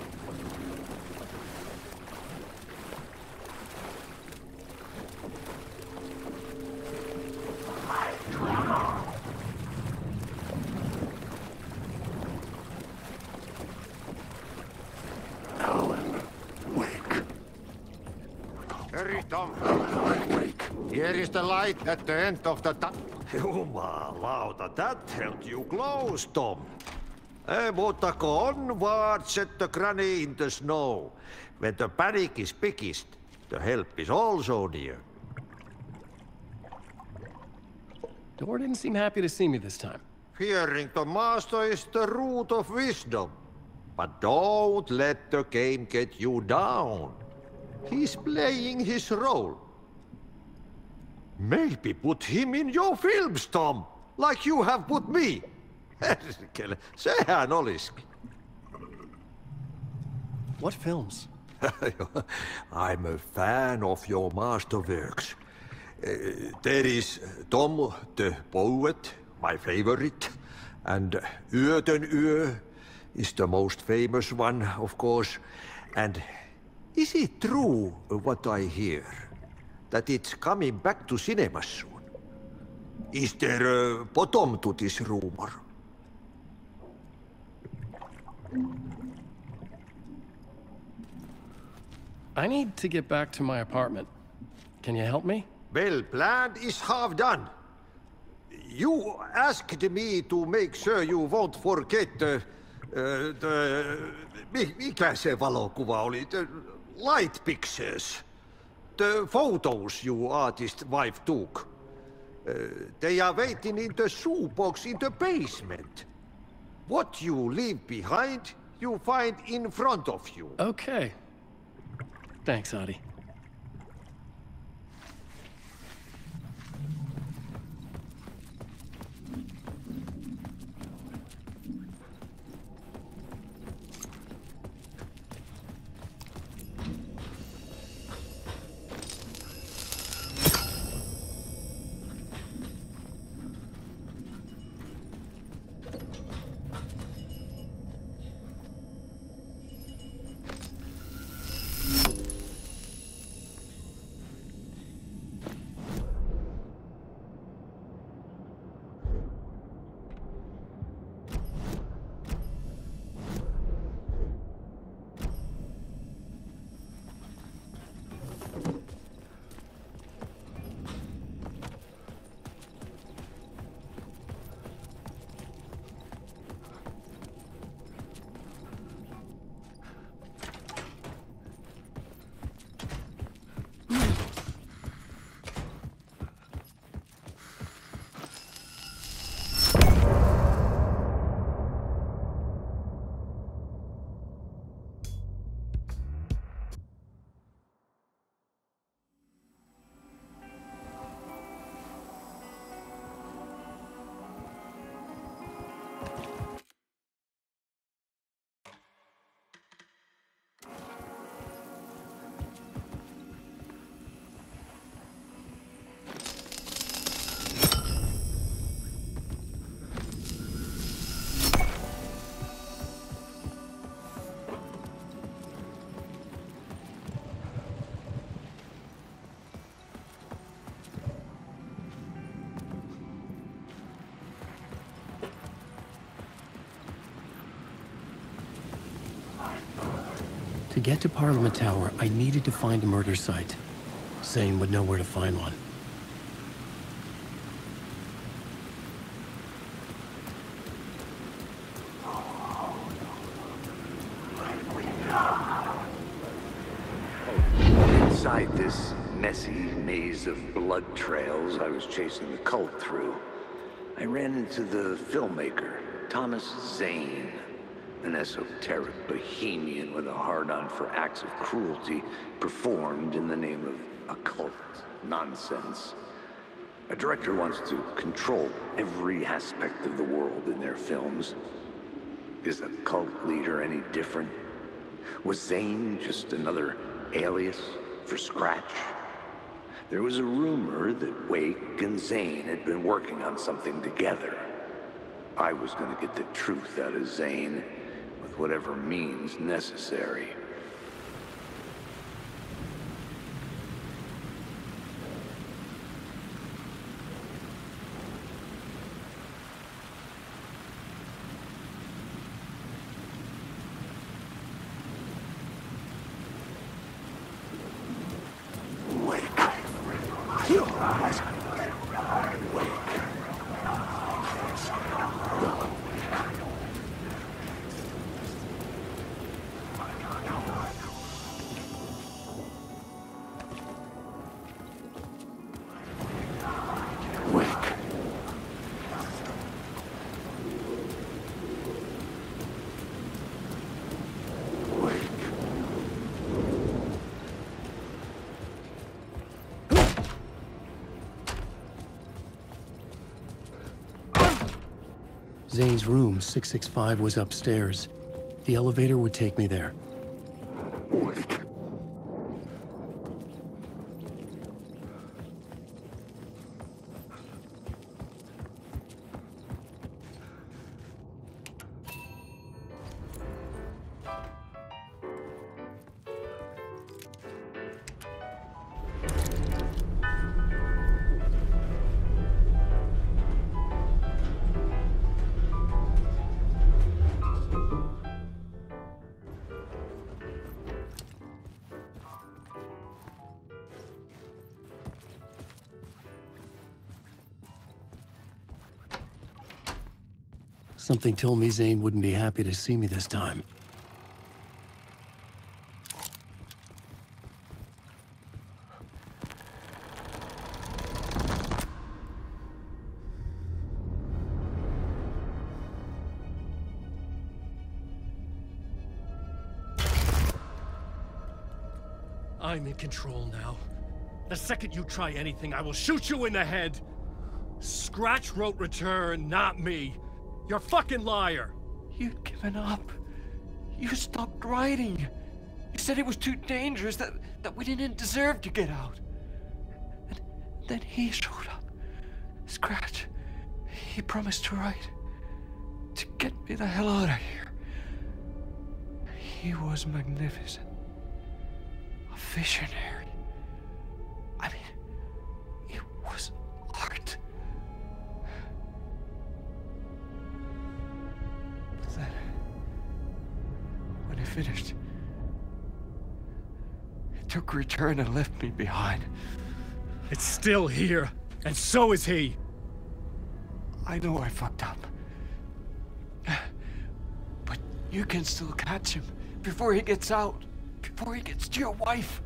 Alan, wake. Hurry, Tom. Here is the light at the end of the tunnel. Jumalauta, that held you close, Tom. Mutta go onward, said the granny in the snow. When the panic is biggest, the help is also near. Door didn't seem happy to see me this time. Fearing the master is the root of wisdom. But don't let the game get you down. He's playing his role. Maybe put him in your films, Tom, like you have put me. Sehän olisikin. What films? I'm a fan of your masterworks. There is Tom the Poet, my favorite, and Yöten Yö is the most famous one, of course. And is it true what I hear? That it's coming back to cinemas soon? Is there a bottom to this rumor? I need to get back to my apartment. Can you help me? Well, plan is half done. You asked me to make sure you won't forget mikä se valokuva oli? The light pictures. The photos your artist wife took. They are waiting in the shoebox in the basement. What you leave behind, you find in front of you. Okay. Thanks, Adi. To get to Parliament Tower, I needed to find a murder site. Zane would know where to find one. Inside this messy maze of blood trails I was chasing the cult through, I ran into the filmmaker, Thomas Zane, an esoteric bohemian with a hard-on for acts of cruelty performed in the name of occult nonsense. A director wants to control every aspect of the world in their films. Is a cult leader any different? Was Zane just another alias for Scratch? There was a rumor that Wake and Zane had been working on something together. I was going to get the truth out of Zane with whatever means necessary. Zane's room, 665, was upstairs. The elevator would take me there. Something told me Zane wouldn't be happy to see me this time. I'm in control now. The second you try anything, I will shoot you in the head! Scratch wrote Return, not me. You're a fucking liar! You'd given up. You stopped writing. You said it was too dangerous, that we didn't deserve to get out. And then he showed up. Scratch. He promised to write. To get me the hell out of here. He was magnificent. A visionary. I mean, it was art. Then, when it finished, it took Return and left me behind. It's still here, and so is he. I know I fucked up. But you can still catch him before he gets out, before he gets to your wife.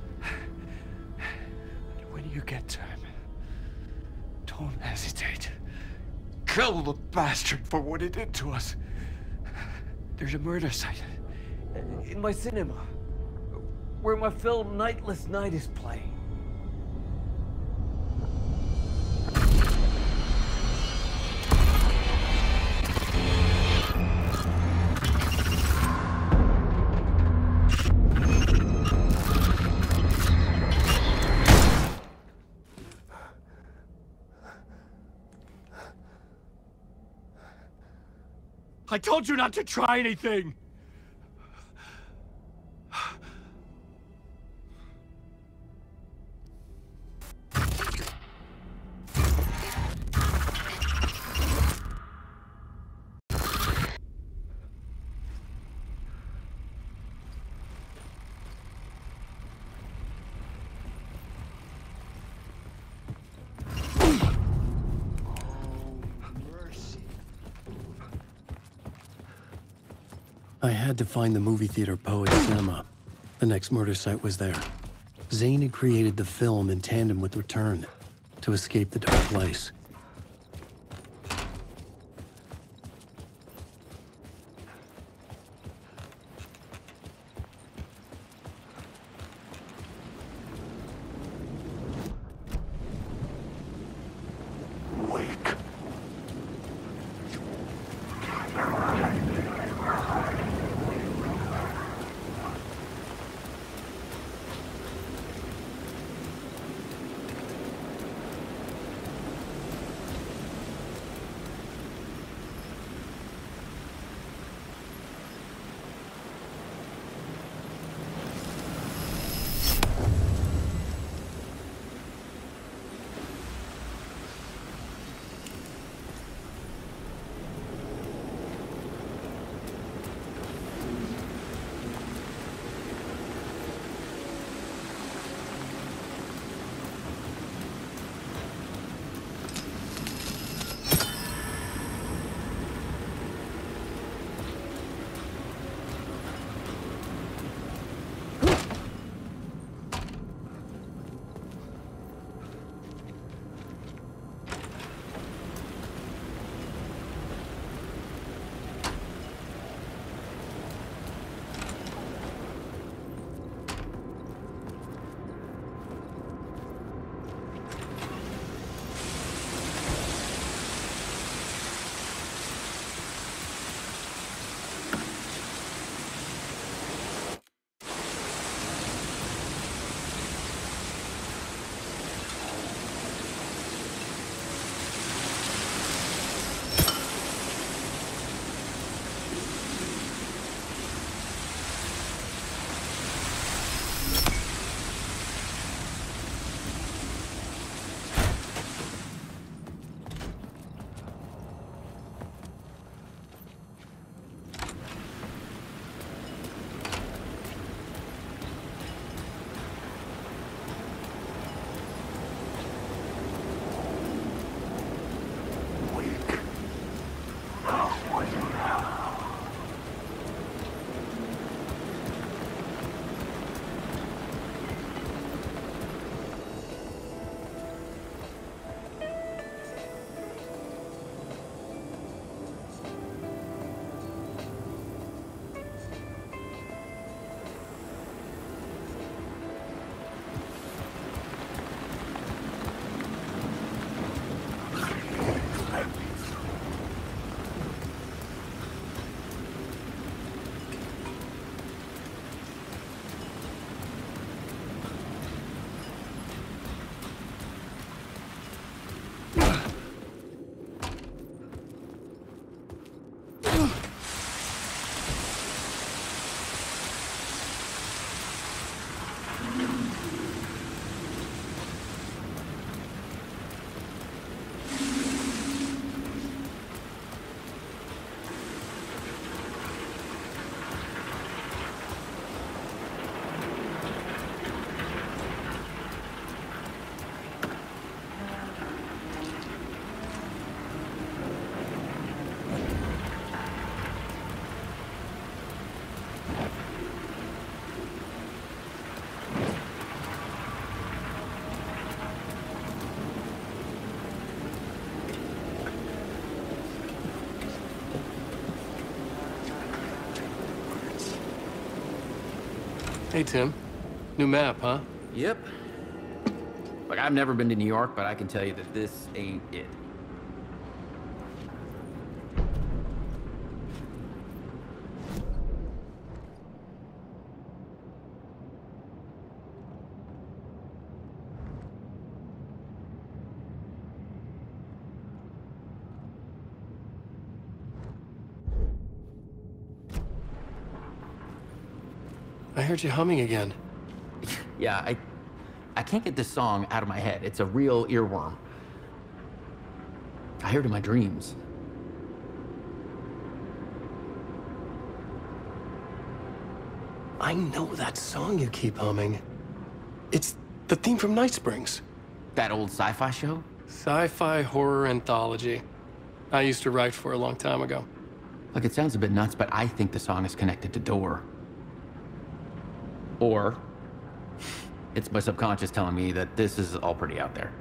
And when you get to him, don't hesitate. Kill the bastard for what he did to us. There's a murder site in my cinema where my film Nightless Night is playing. I told you not to try anything! I had to find the movie theater Poet Cinema. The next murder site was there. Zane had created the film in tandem with Return to escape the dark place. Hey, Tim. New map, huh? Yep. Like, I've never been to New York, but I can tell you that this ain't it. I heard you humming again. Yeah, I can't get this song out of my head. It's a real earworm. I hear it in my dreams. I know that song you keep humming. It's the theme from Night Springs. That old sci-fi show? Sci-fi horror anthology. I used to write for a long time ago. Look, it sounds a bit nuts, but I think the song is connected to Door. Or it's my subconscious telling me that this is all pretty out there.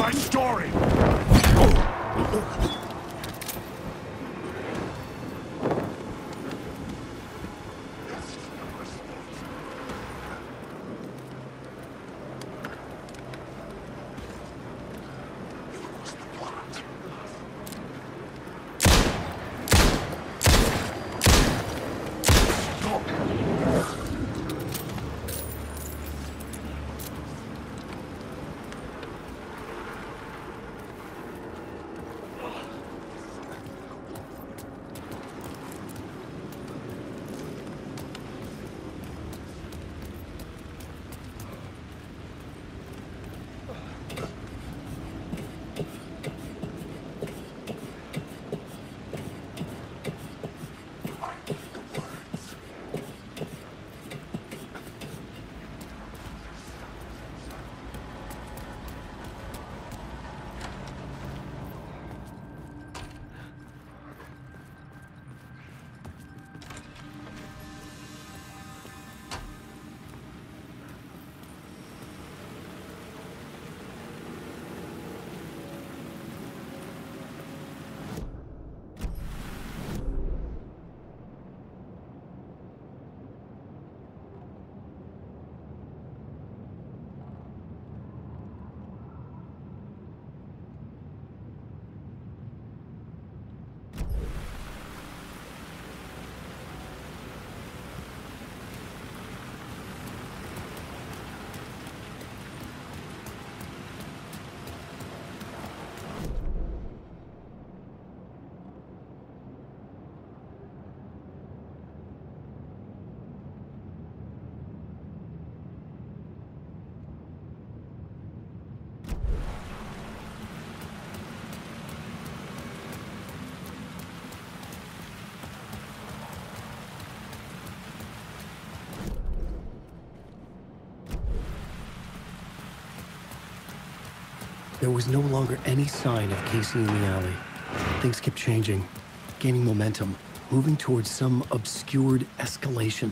my story! There was no longer any sign of Casey in the alley. Things kept changing, gaining momentum, moving towards some obscured escalation.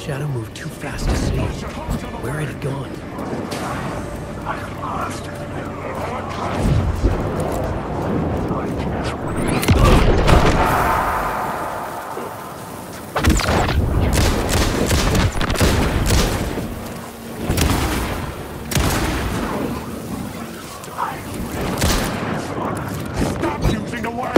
shadow moved too fast to see. Where had it gone? I'm lost. Stop using the word!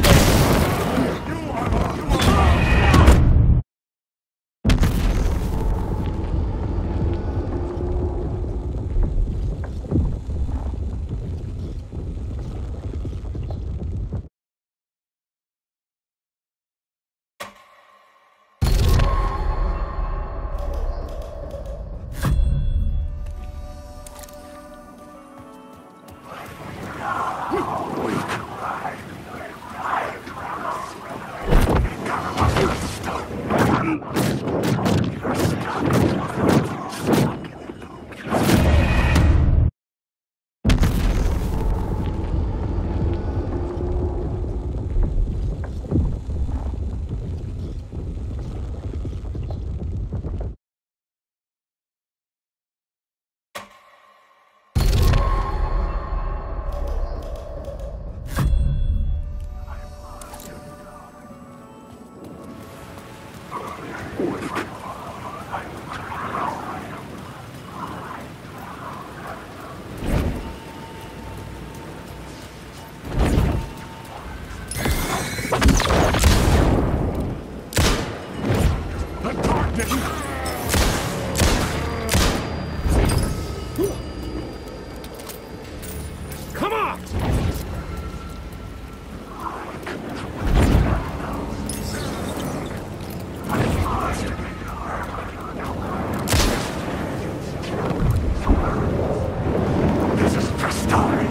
Come on! This is the story.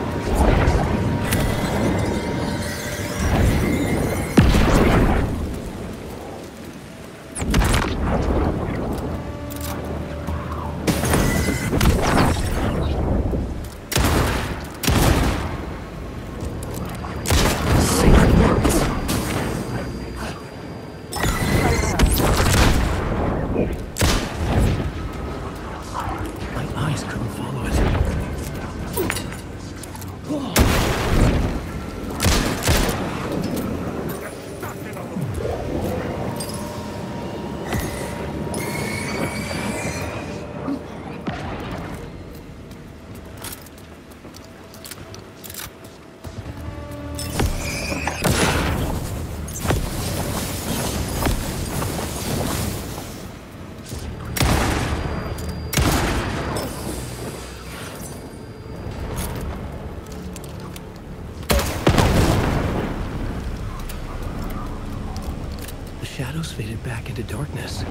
Shadows faded back into darkness.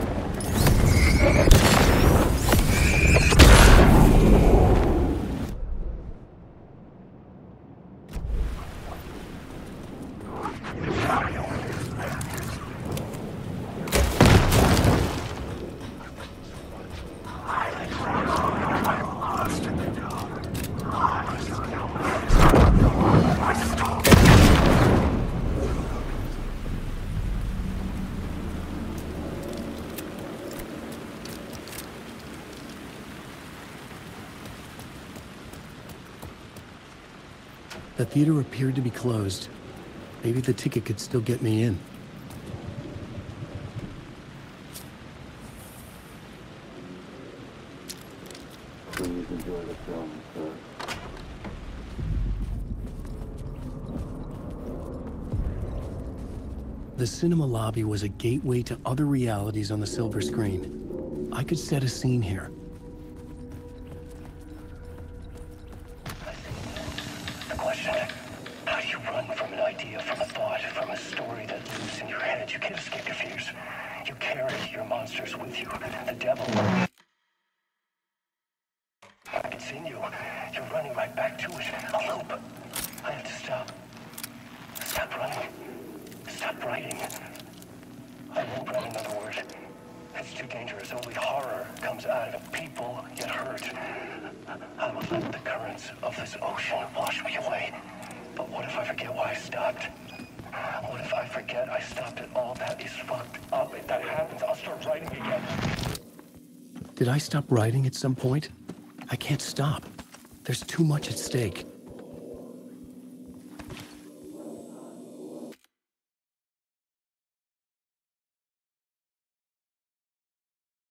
The theater appeared to be closed. Maybe the ticket could still get me in. Please enjoy the film, sir. The cinema lobby was a gateway to other realities on the silver screen. I could set a scene here. The question, how do you run from an idea, from a thought, from a story that lives in your head? You can't escape your fears. You carry your monsters with you. The devil. I can see you. You're running right back to it. A loop. I have to stop. Stop running. Stop writing. I won't write another word. It's too dangerous. Only horror comes out of it. People get hurt. I will let the currents of this ocean wash me away. But what if I forget why I stopped? What if I forget I stopped at all? That is fucked up. If that happens, I'll start writing again. Did I stop writing at some point? I can't stop. There's too much at stake.